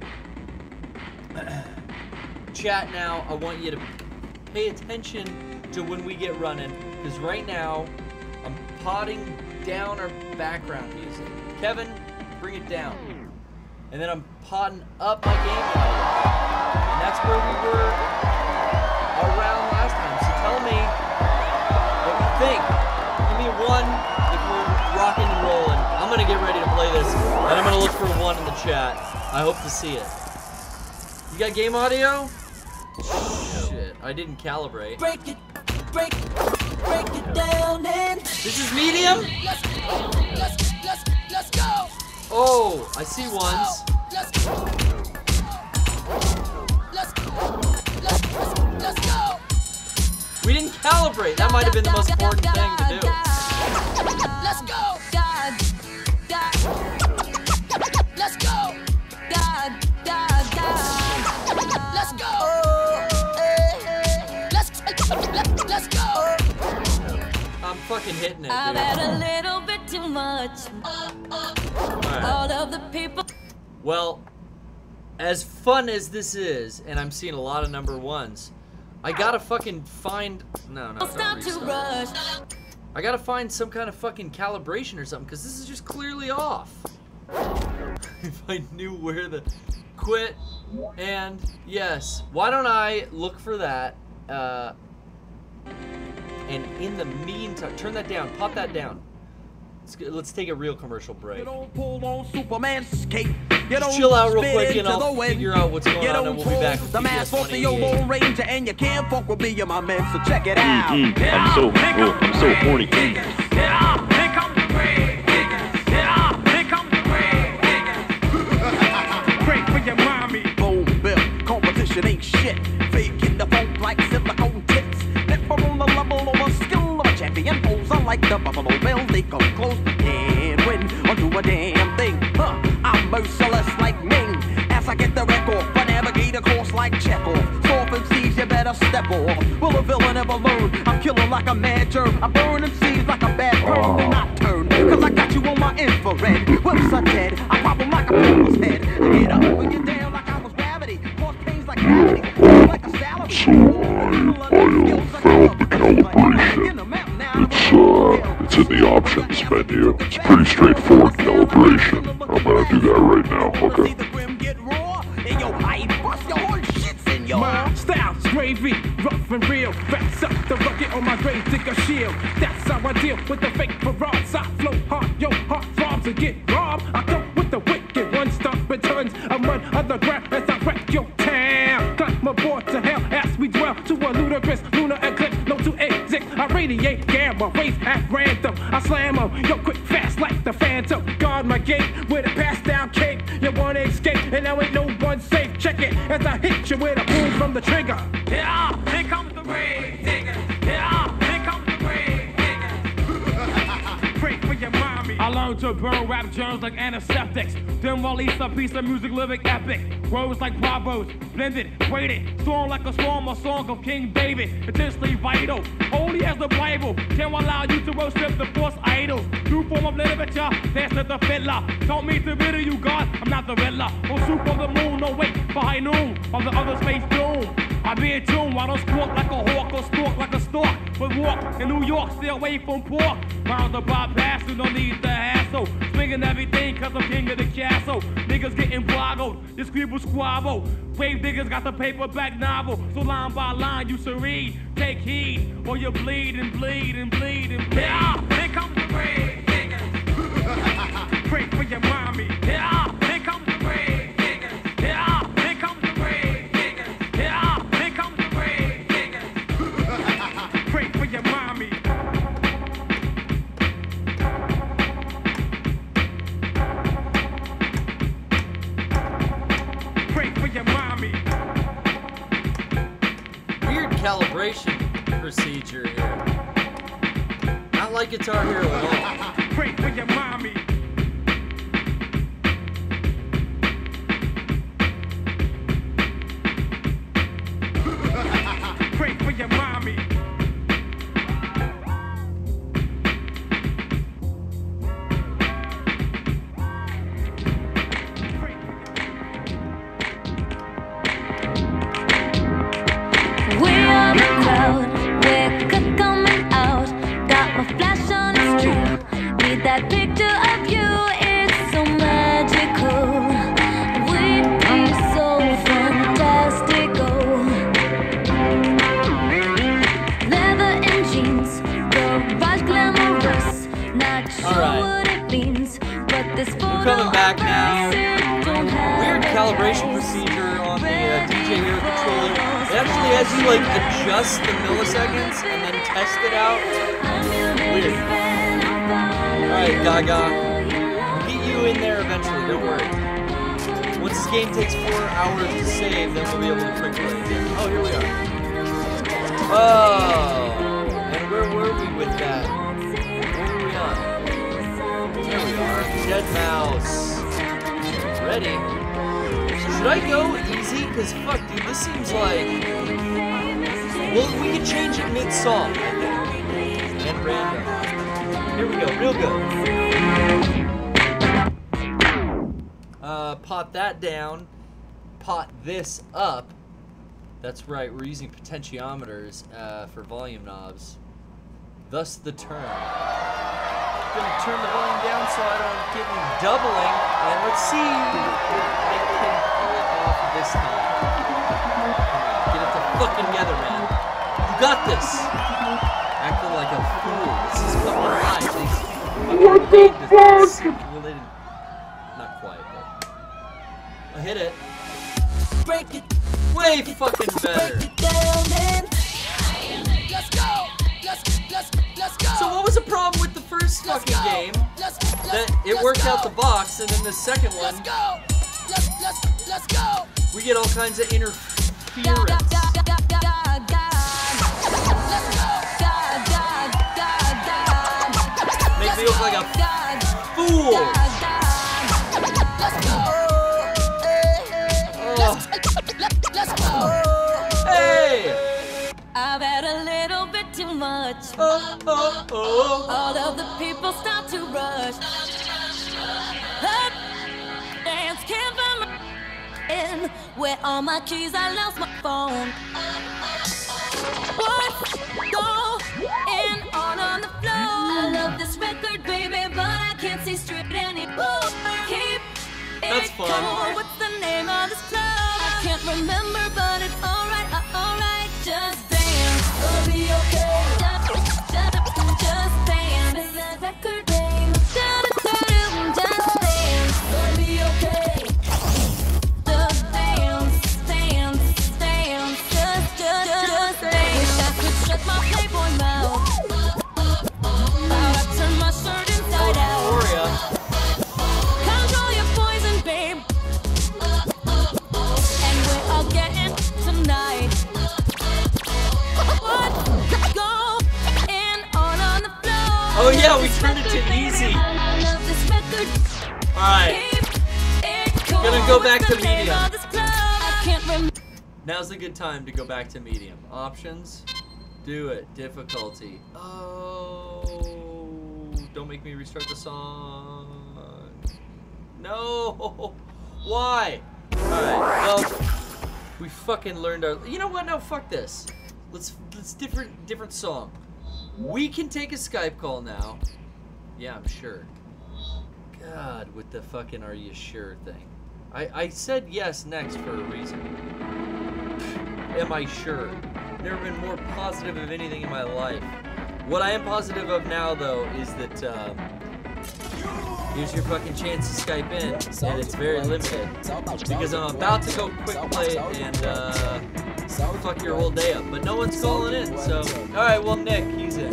Chat now, I want you to pay attention to when we get running, because right now I'm potting down our background music. Kevin, bring it down. And then I'm potting up my game audio. And that's where we were around last time. So tell me what you think. Give me a one if we're rocking and rolling. I'm gonna get ready to play this, and I'm gonna look for a one in the chat. I hope to see it. You got game audio? Shit, I didn't calibrate. Break it, break, break it down and. This is medium? Let's, let's, let's, let's go. Oh, I see ones. Let's go. Let's, let's, let's, let's go. We didn't calibrate. That might have been the most important thing to do. Let's go. God, God. Let's go. God, God, God. Let's go. Let's, let's, let's go. I'm fucking hitting it, I've dude. had a little bit too much. All of the people. Well, as fun as this is, and I'm seeing a lot of number ones, I gotta fucking find. No, no, don't Stop to restart. rush. I gotta find some kind of fucking calibration or something, because this is just clearly off. If I knew where the quit and yes, why don't I look for that? Uh, and in the meantime, turn that down, pop that down. Let's, go, let's take a real commercial break. You don't pull on Superman's cape. You Just don't chill out real spit quick and into I'll the wind. figure out what's going You on don't and we'll be back with the mask T P S off the one eighty-eight. Lone Ranger and you can't fuck with me, you're my man, so check it out. Mm-mm. I'm so, oh, I'm so horny. Here comes the grave diggers. Here comes the grave diggers. Great for your mommy. Boom, bill, competition ain't shit. Faking the funk like silicone tits. Never on the level of a skill of a champion. Pose like the Buffalo Bill. They come close, but can't win or do a damn thing. Huh, I'm merciless like Ming. As I get the record, I navigate a course like Chekhov. Soft M Cs, you better step off. Will a villain ever learn? I'm killing like a mad germ. I'm burning seeds like a bad perm. Will not turn, cause I got you on my infrared. Once I'm dead, I pop 'em like a people's head. I get up, bring you down like I was gravity. Cause pains like gravity. Like a salary. So I, I uh, found the calibration. It's, uh, it's in the options menu. It's pretty straightforward calibration. I'm gonna do that right now, okay? My style's gravy, rough and real. Backs up the rugged on my grave digger shield. That's how I deal with the fake parades. I flow hard, yo, heart throbs and get robbed. I go with the wicked one, stop returns. I run underground as I wreck your town. Climb aboard to hell as we dwell to a ludicrous lunar eclipse. No to exist, I radiate gamma rays at random. I slam them, yo, quick, fast like the phantom. Guard my gate with a pass down cape. You wanna escape? and there ain't no one safe. Check it as I hit you with a boom from the trigger. Yeah, here comes the grave digger. Yeah, here comes the grave digger. Pray for your mommy. I learned to burn rap germs like antiseptics. Then release a piece of music, lyric epic. Words like proverbs, blended, weighted. Storm like a storm, a song of King David. Intensely vital, holy as the Bible. Can't allow you to worship the false idols. New form of literature, dance to the fiddler. Don't mean to riddle you, God, I'm not the riddler. No soup on the moon, no wait for high noon. While the others face doom. I be in tune, I don't squawk like a hawk or stalk like a stork. But walk in New York, stay away from pork. Round the bypass, you don't need the hassle. Swinging everything, cause I'm king of the castle. Niggas getting bloggled, the scribble squabble. Grave diggers got the paperback novel. So line by line, you should read. Take heed, or you bleed and bleed and bleed and bleed. Yeah, here comes the grave digger. Pray for your mommy. Yeah, here comes the grave digger. Yeah, here comes the grave digger. Yeah, here comes the grave digger. Pray for your mommy. Pray for your mommy. Weird calibration procedure here. Not like Guitar Hero at all. Pray for your mommy. Pray for your mommy. We are the crowd, we're coming out. Got my flash on, it's true. Need that picture of you, it's so magical. We'd be so fantastical. Leather and jeans, garage glamorous. Not sure Alright. what it means, but this photo We're coming back now. don't have Weird it. calibration procedure on the uh, D J Hero controller. It actually has you like adjust the milliseconds and then test it out. Weird. Alright, Gaga. We'll get you in there eventually, don't worry. Once this game takes four hours to save, then we'll be able to quick play again. Oh, here we are. Oh, and where were we with that? Where were we on? There we are. Dead Mouse. Ready? Should I go easy? Cause fuck, dude, this seems like. Well, we can change it mid-song, I think. And random. Here we go, real good. Uh, pot that down. Pot this up. That's right, we're using potentiometers uh, for volume knobs. Thus the term. I'm gonna turn the volume down so I don't get any doubling. And let's see if they can pull it off this time. Get it to fucking together, man. You got this. Acting like a fool. This is fucking right. What the fuck? Well, they didn't. Not quite, but. I hit it. Break it. Way fucking better. Break it down, man. Let's go. Let's, let's, let's go. So what was the problem with the first fucking game? Let's, That it worked out the box, and then the second one, let's go. Let's, let's, let's go. we get all kinds of interference. Make me look like a fool. Oh. Hey! I've had a little bit too much. Oh, oh, oh. All of the people start to rush. Up, dance can't find my in. Where are my keys? I lost my phone. What's going on on the floor? I love this record, baby, but I can't see straight anymore. Keep That's it fun. cool. What's the name of this club? I can't remember, but it's alright, uh, alright. Just dance, it'll be okay. Just, just, just dance. It's that record, babe. Just dance, it'll be okay. Just dance, dance, dance. Just, just, just dance. Wish I could shut my Playboy mouth. But I turn my shirt inside out. Gloria. Control your poison, babe. Oh yeah, we turned it to easy. Alright. Gonna go back to medium. Now's a good time to go back to medium. Options. Do it. Difficulty. Oh. Don't make me restart the song. No. Why? Alright. Well, we fucking learned our... You know what? No, fuck this. Let's... Let's different... Different song. We can take a Skype call now. Yeah, I'm sure. God, with the fucking are you sure thing. I, I said yes next for a reason. Am I sure? Never been more positive of anything in my life. What I am positive of now, though, is that um, here's your fucking chance to Skype in, and it's very limited because I'm about to go quick play and uh, fuck your whole day up. But no one's calling in, so all right. Well, Nick, he's in.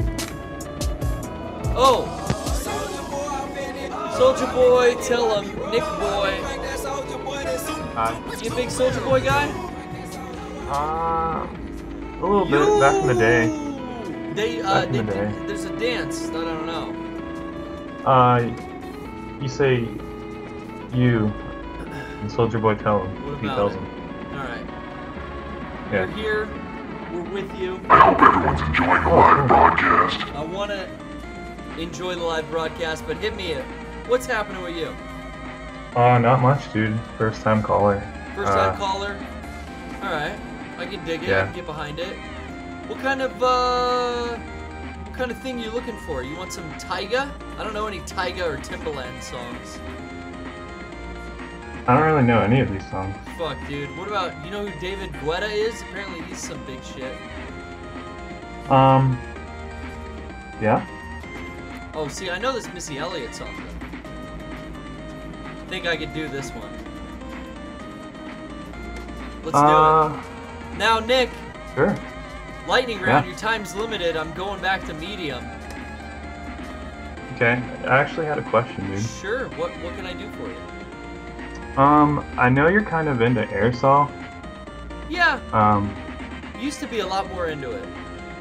Oh. Soldier Boy, tell him, Nick Boy. Hi. You a big Soldier Boy guy? Uh, a little bit Yo! back in the day. They, uh, back in they, the day. There's a dance that I don't know. Uh, you say you, and Soldier Boy tell him. What He about tells it? him. All right. Yeah. We're here. We're with you. I hope everyone's enjoying the live broadcast. I want to enjoy the live broadcast, but hit me up. What's happening with you? Uh, not much, dude. First time caller. First time uh, caller? Alright. I can dig it. Yeah. I can get behind it. What kind of, uh... What kind of thing you looking for? You want some Tyga? I don't know any Tyga or Timbaland songs. I don't really know any of these songs. Fuck, dude. What about, you know who David Guetta is? Apparently he's some big shit. Um, yeah. Oh, see, I know this Missy Elliott song, though. I think I could do this one. Let's uh, do it. Now, Nick. Sure. Lightning round, Yeah. your time's limited. I'm going back to medium. Okay. I actually had a question, dude. Sure. What What can I do for you? Um, I know you're kind of into airsoft. Yeah. Um, Used to be a lot more into it.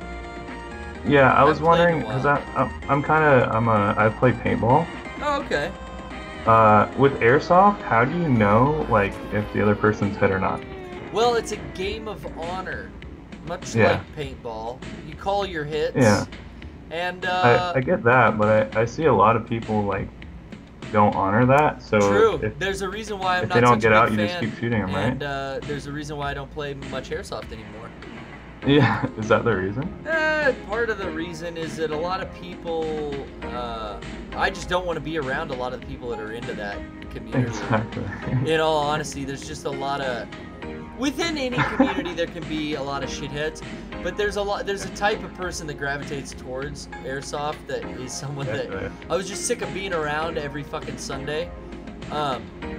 yeah, I was I've played wondering a because while. I I'm, I'm kind of I'm a I play paintball. Oh, okay. Uh, with airsoft, how do you know like if the other person's hit or not? Well, it's a game of honor, much Yeah. like paintball. You call your hits. Yeah. And uh, I, I get that, but I, I see a lot of people like don't honor that. So true. if, There's a reason why I'm if not they don't such get a out, big you just fan, keep shooting them, right? And uh, there's a reason why I don't play much airsoft anymore. Yeah, is that the reason? Eh, part of the reason is that a lot of people, uh, I just don't want to be around a lot of the people that are into that community. Exactly. In all honesty, there's just a lot of, within any community there can be a lot of shitheads, but there's a lot, there's a type of person that gravitates towards airsoft that is someone That's that right. I was just sick of being around every fucking Sunday. Um,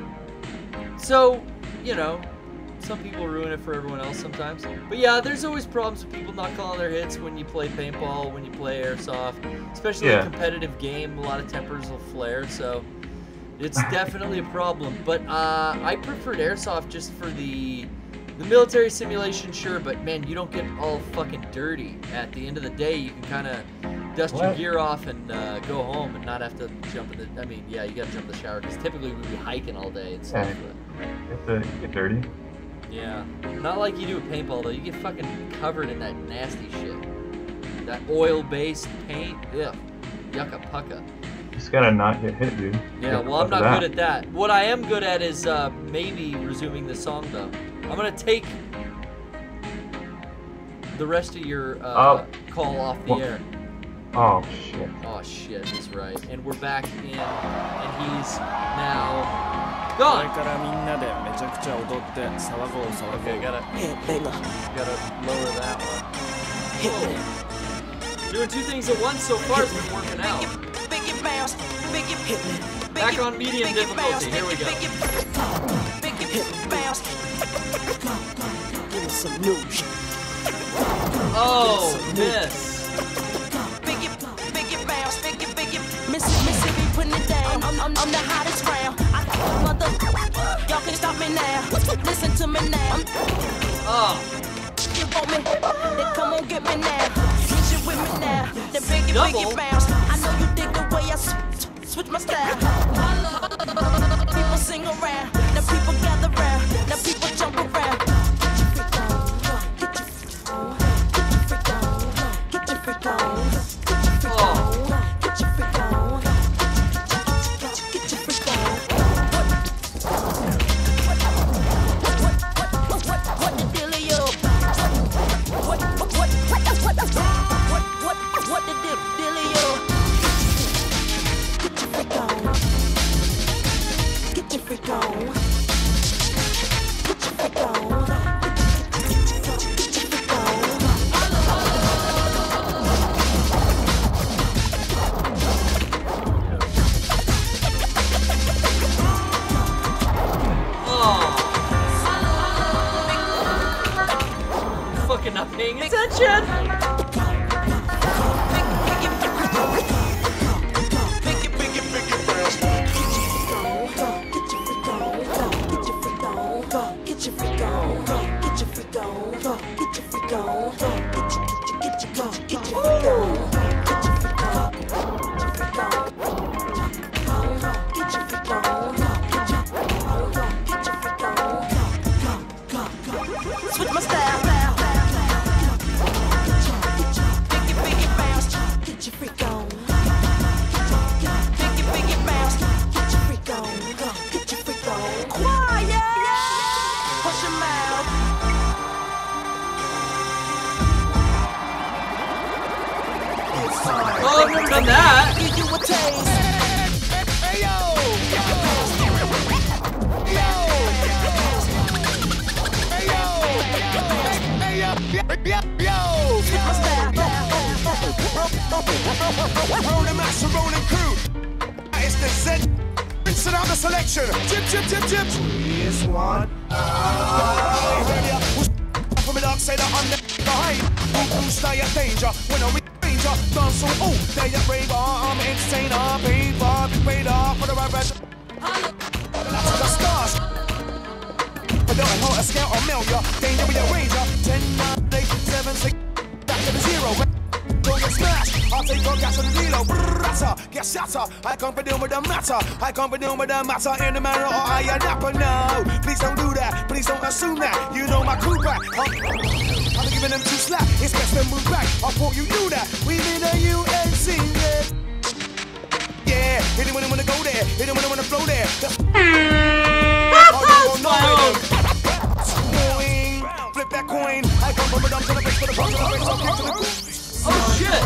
so, you know, some people ruin it for everyone else sometimes. But yeah, there's always problems with people not calling their hits when you play paintball, when you play airsoft. Especially Yeah. a competitive game, a lot of tempers will flare, so it's definitely a problem. But uh, I preferred airsoft just for the the military simulation, sure, but man, you don't get all fucking dirty. At the end of the day, you can kind of dust your What? gear off and uh, go home and not have to jump in the, I mean, yeah, you gotta jump in the shower, because typically we'd be hiking all day and stuff. Yeah. But You have to get dirty. yeah. Not like you do with paintball, though. You get fucking covered in that nasty shit. That oil-based paint. Ugh. Yucca pucka. You just gotta not get hit, dude. Yeah, Get well, I'm off not of that. good at that. What I am good at is uh, maybe resuming the song, though. I'm going to take the rest of your uh, Oh. call off the Well- air. Oh shit. Oh, shit. That's right. And we're back in, and he's now gone. Okay, gotta, gotta lower that one. Whoa. Doing two things at once so far has been working out. Back on medium difficulty. Here we go. Oh, miss. Mississippi putting it down. I'm, I'm, I'm the hottest round. I mother, y'all can stop me now. Listen to me now. Oh. You want me? Then come on, get me now. Get you with me now. Then biggie, Double? biggie bounce. I know you yeah, sw- switch my style. People sing around, now people gather round, now people jump around. Get your freak on, get your freak on, get your freak on, get your freak on, get your freak on. What the dealio? What what what what what what what the dealio? Get your freak on. Get your freak on. Get your freak on. Fucking not paying attention. Switch my style. Biggie, biggie bounce. Get your freak on. Biggie, biggie bounce. Get your freak on. Get your freak on. Quiet. Hush your mouth. Oh, I've never done that. Give you a taste. Hey yo. Rolling mass and rolling crew. It's the Z. Rinse out the selection. Tip, tip, tip, tip. This one. From the dark side, I'm the behind. Who stay at danger when I'm in danger? Dance so oh, they a brave. I'm insane. I'm paid for. Be paid off for the right version. That's the stars. But don't hold a scale or mail ya. Danger with your ranger. Ten, nine, eight, seven, six. Back to the zero. Don't get smashed. I'll take all gas on the dealer. Brrrr, get shatter. I can't be dealing with the matter. I can't be dealing with the matter in the manner or I am napper now. Please don't do that. Please don't assume that. You know my crew back. I'm, I'm giving them two slack. It's best to move back. I thought you knew that. We need a U N C. Yeah. Yeah. Hit it when they wanna go there. Hit it when they wanna flow there. That's flip that coin. I come from a dump to the face for the punch of the face. I'll kick to the cool. Oh shit!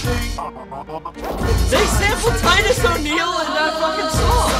They sampled Titus O'Neil in that fucking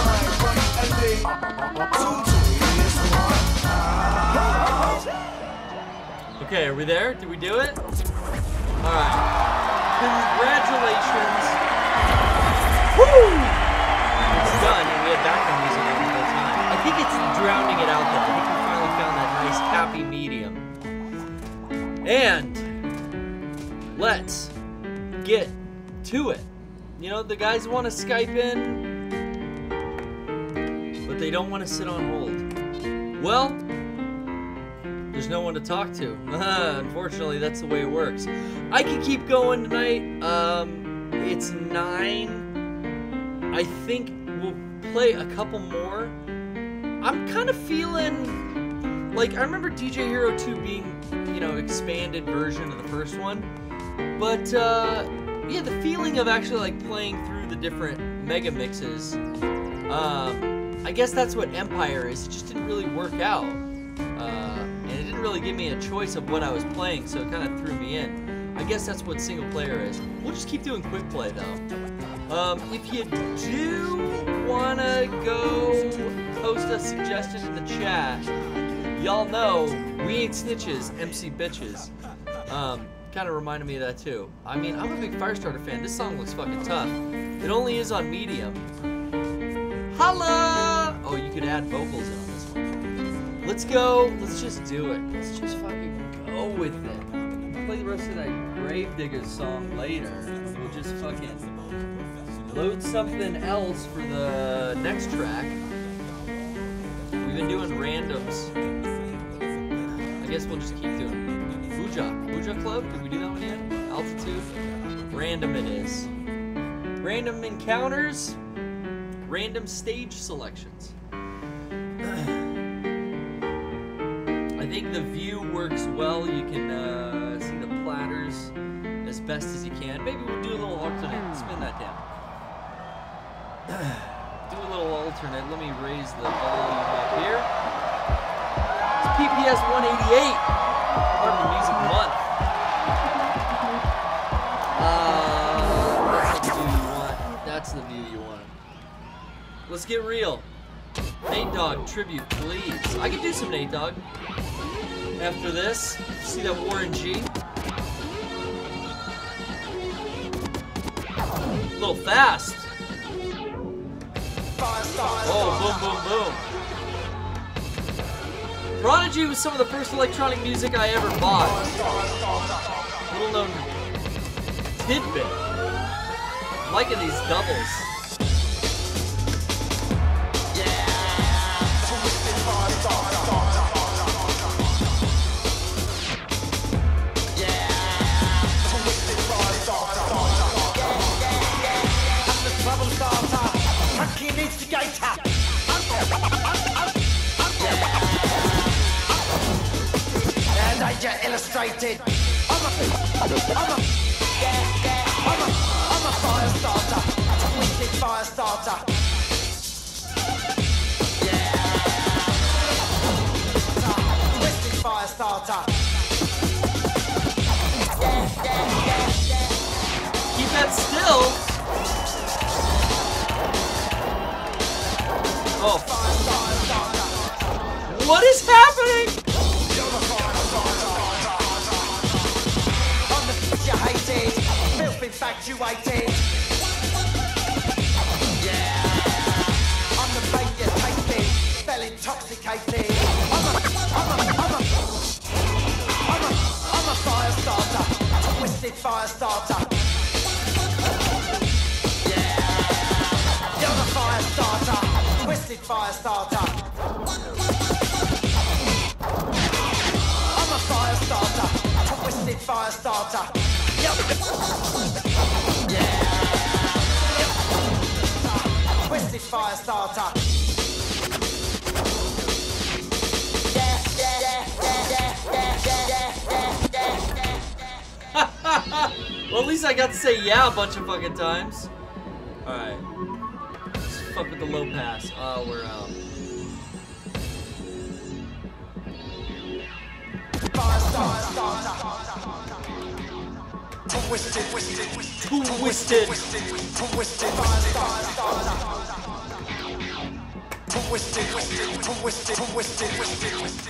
song. Okay, are we there? Did we do it? Alright. Congratulations. Woo! It's done, and we had background music on the whole time. I think it's drowning it out though. I think we finally found that nice happy medium. And let's get to it. You know, the guys want to Skype in, but they don't want to sit on hold. Well, there's no one to talk to. Unfortunately, that's the way it works. I could keep going tonight. Um, it's nine. I think we'll play a couple more. I'm kind of feeling like I remember D J Hero two being, you know, expanded version of the first one. But, uh, yeah, the feeling of actually, like, playing through the different mega mixes, um, I guess that's what Empire is. It just didn't really work out. Uh, and it didn't really give me a choice of what I was playing, so it kind of threw me in. I guess that's what single player is. We'll just keep doing quick play, though. Um, if you do want to go post a suggestion in the chat, y'all know we ain't snitches, M C bitches. Um... Kind of reminded me of that too. I mean, I'm a big Firestarter fan. This song looks fucking tough. It only is on medium. Holla! Oh, you could add vocals in on this one. Let's go. Let's just do it. Let's just fucking go with it. We'll play the rest of that Gravediggers song later. We'll just fucking load something else for the next track. We've been doing randoms. I guess we'll just keep doing it. Buja. Buja Club? Did we do that one yet? Altitude? Random it is. Random encounters, random stage selections. I think the view works well. You can uh, see the platters as best as you can. Maybe we'll do a little alternate. Spin that down. Do a little alternate. Let me raise the volume up here. It's P P S one eighty-eight. Part of the music month. Uh, that's the view you want. That's the view you want. Let's get real. Nate Dogg tribute, please. I can do some Nate Dogg. After this, see that Warren G? A little fast. Oh, boom, boom, boom. Prodigy was some of the first electronic music I ever bought. Little known tidbit. I'm liking these doubles. And I just illustrated. I'm a, I'm a, yeah, yeah, I'm a, I'm a fire starter, twisted fire starter. Yeah, twisted fire starter. Yeah, yeah, yeah, yeah. Keep that still. Oh. What is happening? I'm the bitch you hated, filth infatuated. Yeah, I'm the bait you tasted, fell intoxicated. I'm a, I'm a, I'm a, I'm a, I'm a fire starter, twisted fire starter. Yeah, you're a fire starter, twisted fire starter. I'm a fire starter, twisted fire starter. Yep. Yeah. Yep. Twisted fire starter. Yeah, yeah, yeah, yeah, yeah, yeah, yeah, yeah. Well, at least I got to say yeah a bunch of fucking times. Alright. Let's fuck with the low pass. Oh, we're out. Fire starter. Twisted, twisted, twisted, twisted, twisted fire starter. Twisted, twisted, twisted, twisted, twisted, twisted.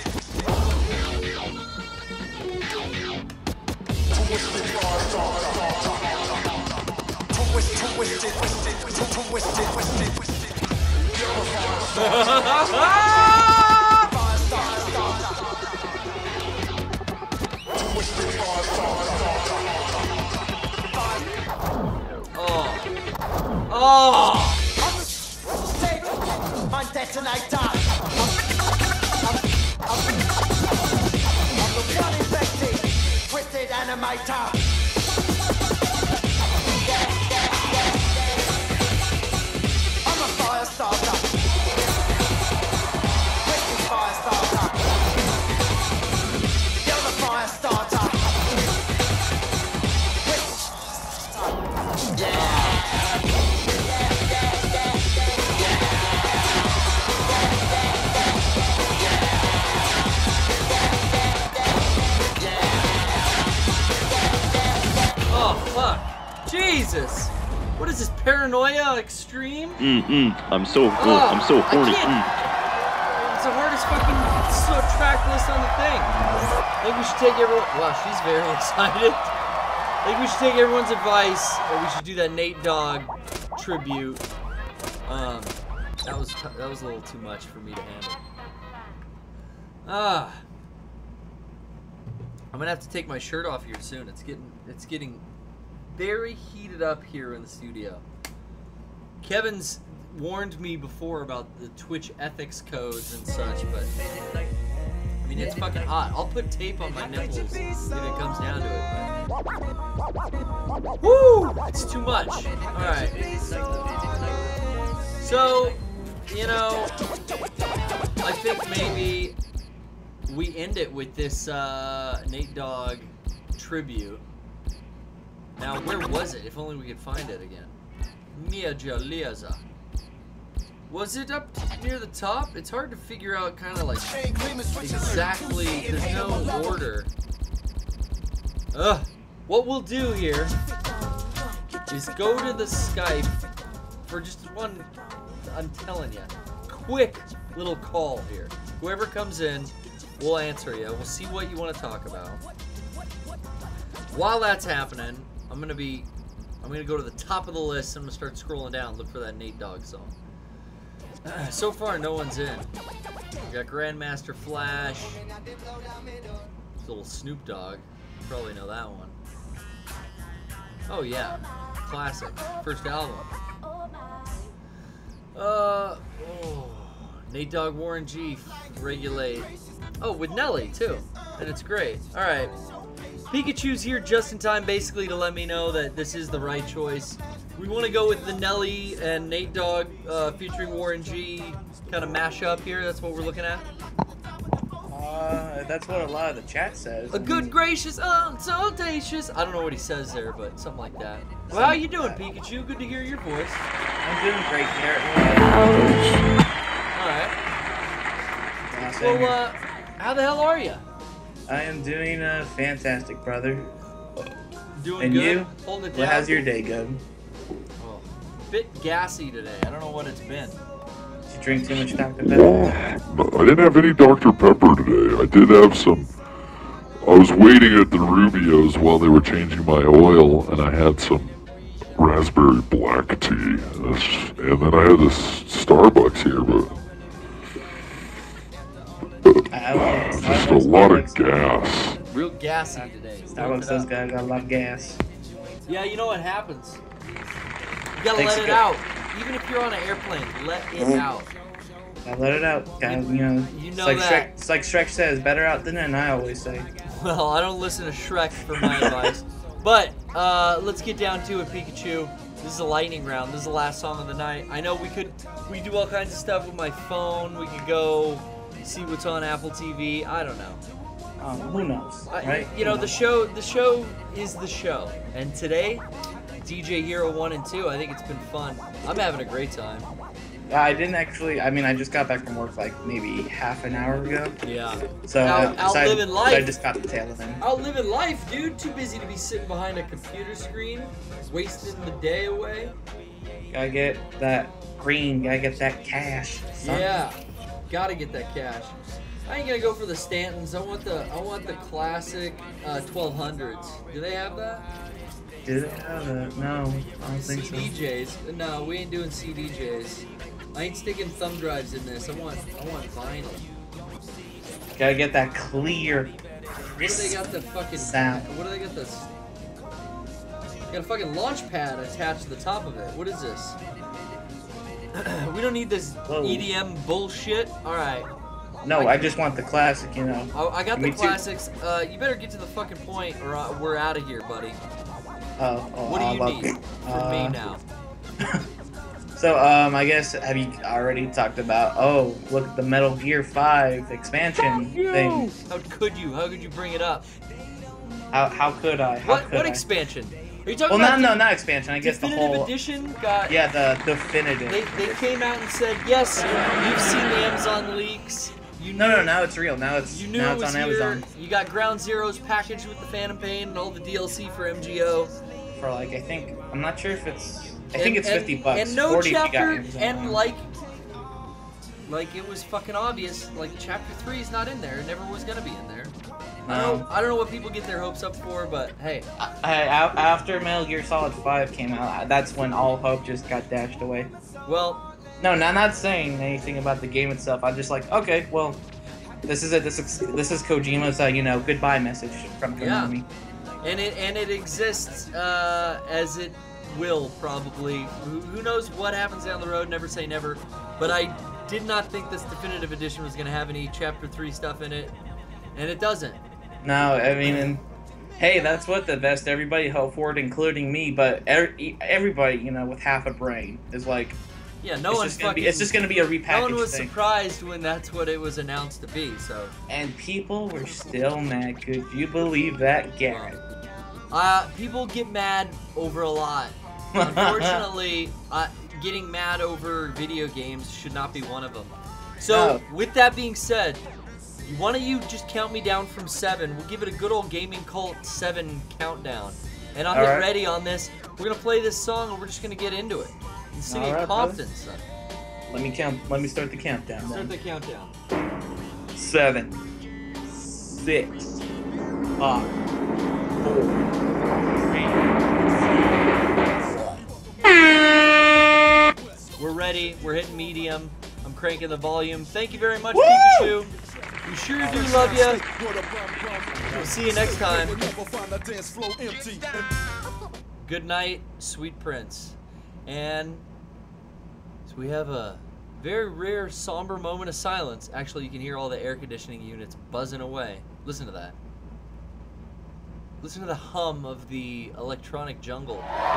Twisted fire starter. Twisted, twisted, twisted, twisted, twisted, twisted, twisted. You're a fire starter. Fire starter. Twisted fire starter. Oh. Oh. I'm detonator. I'm, I'm, I'm the one infected, twisted animator. Yeah, yeah, yeah, yeah. I'm a fire starter. Twisted fire starter. You're the fire starter. Yeah. Oh, fuck. Jesus. What is this, paranoia extreme? Mm-mm. I'm so cool. Oh, I'm so I horny. can't- Mm. It's the hardest fucking so track list on the thing. I think we should take everyone. Wow, she's very excited. I think we should take everyone's advice, or we should do that Nate Dogg tribute. Um, that was t that was a little too much for me to handle. Ah, I'm gonna have to take my shirt off here soon. It's getting it's getting very heated up here in the studio. Kevin's warned me before about the Twitch ethics codes and such, but mean, it's fucking hot. I'll put tape on my nipples if it comes down to it. Woo! It's too much. Alright. So, you know, I think maybe we end it with this uh, Nate Dogg tribute. Now, where was it? If only we could find it again. Mia Jaliaza. Was it up near the top? It's hard to figure out kind of like exactly. There's no order. Ugh. What we'll do here is go to the Skype for just one, I'm telling you, quick little call here. Whoever comes in, we'll answer you. We'll see what you want to talk about. While that's happening, I'm gonna be, I'm gonna go to the top of the list. I'm gonna start scrolling down, look for that Nate Dogg song. Uh, so far, no one's in. We got Grandmaster Flash, little Snoop Dogg. You probably know that one. Oh yeah, classic, first album. Uh, oh, Nate Dogg, Warren G, Regulate. Oh, with Nelly too, and it's great. All right. Pikachu's here just in time, basically, to let me know that this is the right choice. We want to go with the Nelly and Nate Dogg uh, featuring Warren G kind of mashup here. That's what we're looking at. Uh, that's what a lot of the chat says. A good gracious, oh, so audacious. I don't know what he says there, but something like that. Well, how you doing, Pikachu? Good to hear your voice. I'm doing great, Garrett. All right. Well, uh, how the hell are you? I am doing uh, fantastic, brother. Doing and good? you? Holding it Well, down? how's your day going? Oh, bit gassy today. I don't know what it's been. Did you drink too much Doctor Pepper? I didn't have any Doctor Pepper today. I did have some. I was waiting at the Rubio's while they were changing my oil, and I had some raspberry black tea. And then I had this Starbucks here, but. I love, Just a lot of gas. Real gassy today. Starbucks does got, got a lot of gas. Yeah, you know what happens. You gotta Thanks let it for- out. Even if you're on an airplane, let it out. I let it out. Gotta, you know, You it's know like that. Shrek, it's like Shrek says, better out than in, I always say. Well, I don't listen to Shrek for my advice. But uh, let's get down to it, Pikachu. This is a lightning round. This is the last song of the night. I know we could, we do all kinds of stuff with my phone. We could go see what's on Apple T V. I don't know. Um, who knows, I, right? You know, Who the knows? show, the show is the show. And today, D J Hero one and two, I think it's been fun. I'm having a great time. I didn't actually. I mean, I just got back from work like maybe half an hour ago. Yeah. So Out- I, out so I- living so life. I just got the tail of him. Out living life, dude. Too busy to be sitting behind a computer screen, wasting the day away. Gotta get that green. Gotta get that cash. son. Yeah, gotta get that cash. I ain't gonna go for the Stantons. I want the I want the classic uh, twelve hundreds. Do they have that? Did it have that? No, I don't think so. C D Js? No, we ain't doing C D Js. I ain't sticking thumb drives in this. I want I want vinyl. Gotta get that clear, What do they got the fucking sound. What do they got this? Got a fucking launch pad attached to the top of it. What is this? We don't need this Whoa. E D M bullshit. All right. No, I just want the classic. You know. I, I got Me the too. classics. Uh, you better get to the fucking point, or uh, we're out of here, buddy. Oh, oh, What do I you love need it. from me Uh, now? So, um, I guess have you already talked about? Oh, look at the Metal Gear five expansion thing. How could you? How could you bring it up? How how could I? How What could what I? expansion? Are you talking Well, about no, no, the not expansion. I guess the definitive whole. edition got? Yeah, the definitive. They they came out and said yes. You've seen the Amazon leaks. You No, knew, no, now it's real. Now it's You knew now it it's was on here. Amazon You got Ground Zeroes packaged with the Phantom Pain and all the D L C for M G O. for like I think I'm not sure if it's. I And- think it's and- fifty bucks. And no forty if you got chapter, Amazon. and like, like it was fucking obvious. Like chapter three is not in there. It never was gonna be in there. I don't, No. I don't know what people get their hopes up for, but hey. I, I, after Metal Gear Solid five came out, that's when all hope just got dashed away. Well, no, not not saying anything about the game itself. I'm just like, okay, well, this is it. This is this is Kojima's, uh, you know, goodbye message from Yeah. Konami. and it and it exists uh, as it will probably. Who, who knows what happens down the road? Never say never. But I did not think this definitive edition was gonna have any chapter three stuff in it. And it doesn't. No, I mean, and, hey, that's what the best everybody hoped for, including me. But er, everybody, you know, with half a brain is like, yeah, no it's one's just gonna fucking. Be, it's just gonna be a repackaged No one was thing. surprised when that's what it was announced to be. So. And people were still mad. Could you believe that, Garrett? Uh, people get mad over a lot. Unfortunately, uh, getting mad over video games should not be one of them. So, No. with that being said, why don't you just count me down from seven? We'll give it a good old Gaming Cult seven countdown. And I'll All get right. ready on this. We're going to play this song and we're just going to get into it. And sing All it right, confident, son. Let me count. Let me start the countdown. Start then. the countdown. Seven, six, five, four, three. We're ready. We're hitting medium. I'm cranking the volume. Thank you very much, Woo! Pikachu. We sure do love you. We'll see you next time. Good night, sweet prince. And so we have a very rare, somber moment of silence. Actually, you can hear all the air conditioning units buzzing away. Listen to that. Listen to the hum of the electronic jungle.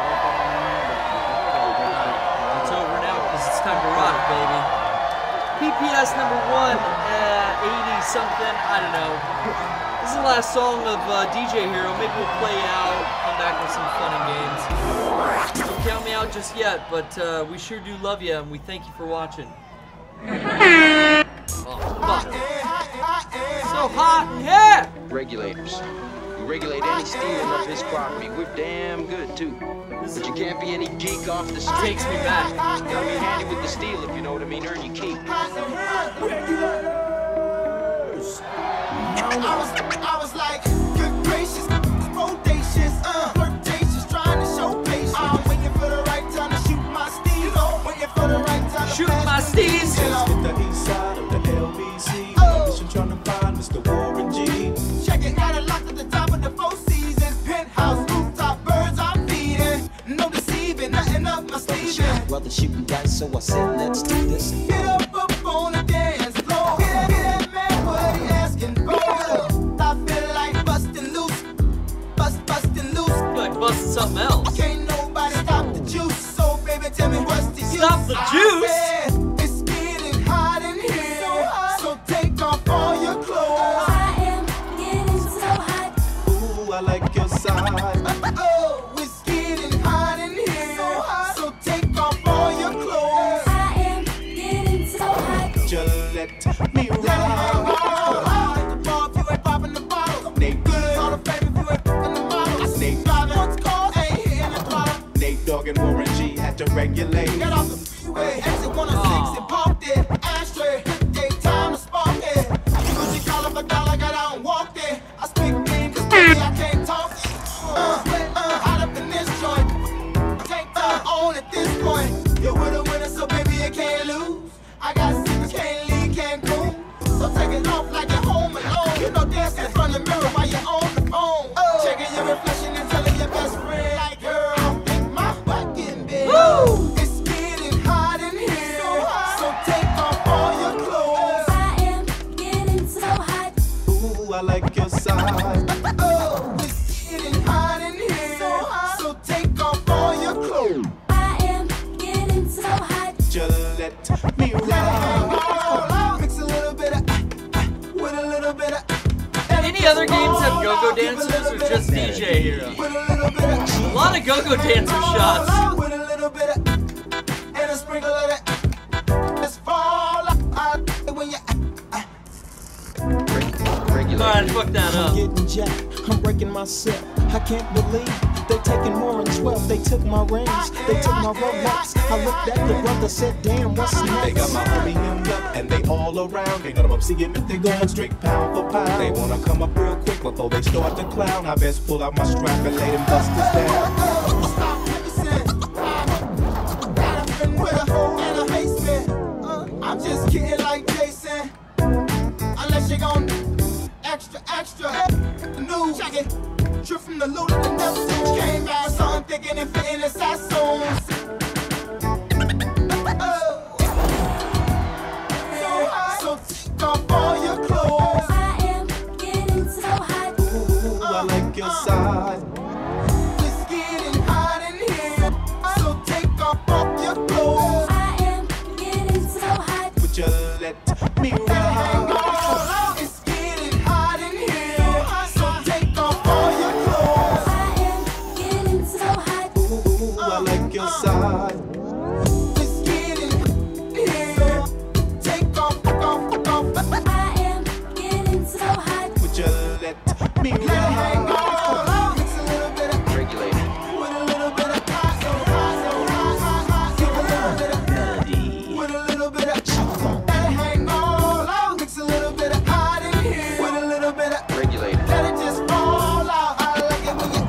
It's over now because it's time to rock, baby. P P S number one, uh, eighty something, I don't know. This is the last song of uh, D J Hero. Maybe we'll play it out, come back with some fun and games. Don't count me out just yet, but uh, we sure do love you, and we thank you for watching. Oh, fuck. So hot in here! Regulators. We regulate any stealing of his property. We're damn good, too. But you can't be any geek off the street. Takes me back. Gotta be handy with the steel, if you know what I mean. Earn your keep. I was, I was like, good gracious, bodacious, uh, flirtatious, trying to show patience. I'm waiting for the right time to shoot my steez. You know, waiting for the right time to shoot my steez. Let's get the east side of the L B C. Oh. Mission trying to find Mister Warren G. Check it, got it locked at the top of the Four Seasons. Penthouse, rooftop, birds I'm feeding. No deceiving, nothing up my sleeve. Brother shooting dice, so I said, let's do this. Get up, up on the dance floor. Get, get that man, what he asking for? I feel like busting loose, bust, busting loose. I feel like busting something else. Can't nobody stop the juice, so baby, tell me what's the use? Stop the juice? Said, it's getting hot in here, so, hot. So take off all your clothes. I am getting so hot. Ooh, I like your side. Oh, it's getting hot in here, so, hot. So take off all your clothes. I am getting so hot. Just let me ride. And Warren G had to regulate. Get off the freeway, exit one oh six and parked it. Ashtray, daytime to spark it. Gucci collar for dollar, got out and walked it. I speak clean, cause baby, I can't talk it. Uh, uh, hot up in this joint. Tank top on at this point. You with a winner, so baby, you can't lose. I got secrets, can't leave, can't go. So take it off like you're home alone. You know, dance in front of the mirror while you're on the phone. Oh. Checking your reflection and telling your best friend, like, girl, woo! It's getting hot in here, so, hot. So take off all your clothes. I am getting so hot. Ooh, I like your side. Oh, it's getting hot in here, so, hot. So take off all your clothes. I am getting so hot. Just let me ride. Mix a little bit of, with a little bit of. Any other games have go-go dancers or just D J Hero? A lot of go-go dancer shots. With a little bit of, and a sprinkle of that. Let's fall out when you. Alright, fuck that up. I'm getting jacked, I'm breaking myself. I can't believe they taking more than twelve. They took my rings, they took my Rolex. I looked at the brother, said, damn, what's next? They got my homie hemmed up and they all around. Can't none of them see him if they going straight pound for pound. They wanna come up real quick before they start to clown. I best pull out my strap and lay them busters down. Stop pacing. With a hole and a basement. Uh, I'm just kidding like Jason. Unless you're gon' extra, extra. New jacket. Trip from the loot of the Neptune. Came out, saw him thinking and fitting his Sassoons. So take off all your clothes. I am getting side. It's getting hot in here, so take off all your clothes. I am getting so hot. Would you let me ride? It's getting hot in here, so take off all your clothes. I am getting so hot. Ooh, I like your side. It's getting here, take off, off, off. I am getting so hot. Would you let me ride? Mix a little bit of Regulated. with a little bit of hot, so hot, so hot, hot, hot. Give a little bit of melody with a little bit of let it hang all out. Mix a little bit of hot in here with a little bit of Regulated. let it just fall out. I like it when you.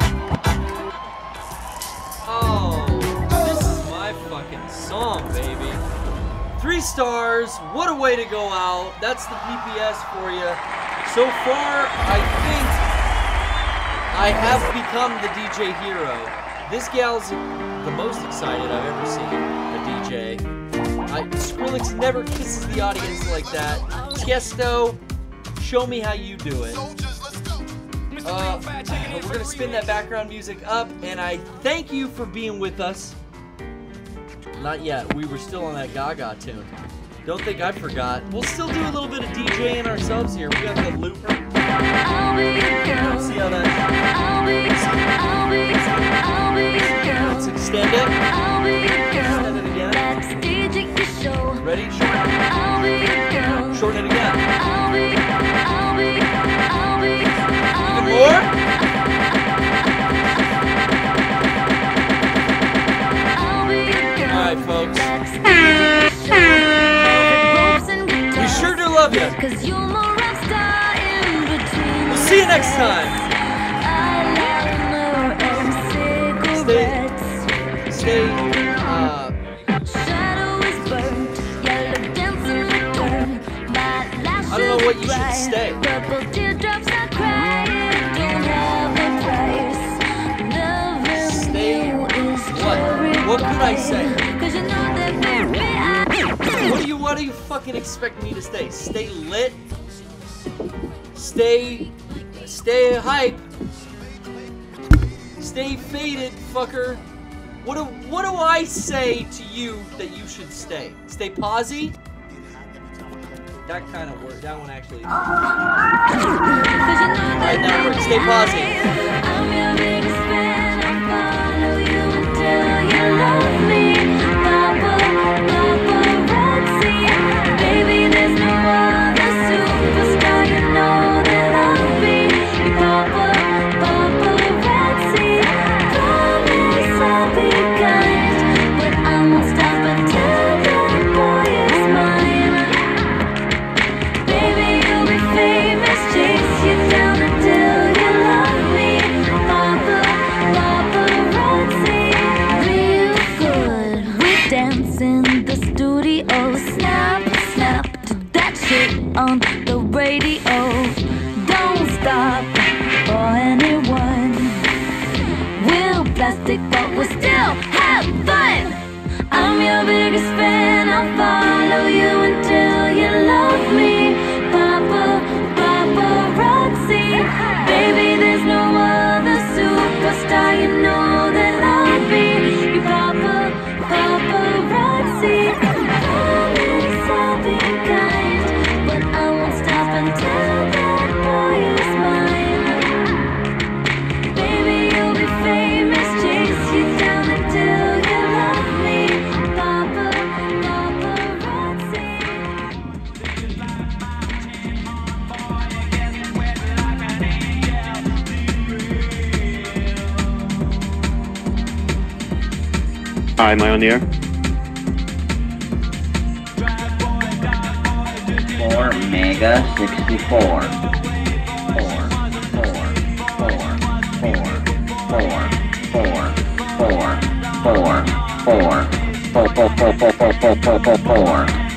Oh, this is my fucking song, baby. Three stars. What a way to go out. That's the P P S for you. So far, I think I have become the D J hero. This gal's the most excited I've ever seen a D J. I, Skrillex never kisses the audience like that. Tiesto, show me how you do it. Uh, we're gonna spin that background music up, and I thank you for being with us. Not yet. We were still on that Gaga tune. Don't think I forgot. We'll still do a little bit of DJing ourselves here. We got the looper. See how that. Let's extend it. Extend it again. Ready? Shorten it. Shorten it again. Even more. All right, folks. We sure do love you. We'll see you next time. Stay, stay, uh, I don't know what you should stay. Stay, what? What could I say? What do you, what do you fucking expect me to stay? Stay lit? Stay, stay hype? Stay faded, fucker? What do, what do I say to you that you should stay? Stay posy? That kind of worked. That one actually. Alright, that worked. Stay posy. On the radio, don't stop for anyone. We'll plastic, but we'll still have fun. I'm your biggest fan. I'll follow you until you love me. Papa, Papa Roxy, baby, there's no other superstar. You know that I'll be your Papa, Papa Roxy. Promise I'll be kind. Until that boy is mine. Baby, you'll be famous. Chase you down until you love me. Papa, paparazzi. Hi, am I on the air? four Mega sixty-four. Four, four, four, four, four, four, four, four, four, four, four, four, four, four, four, four, four.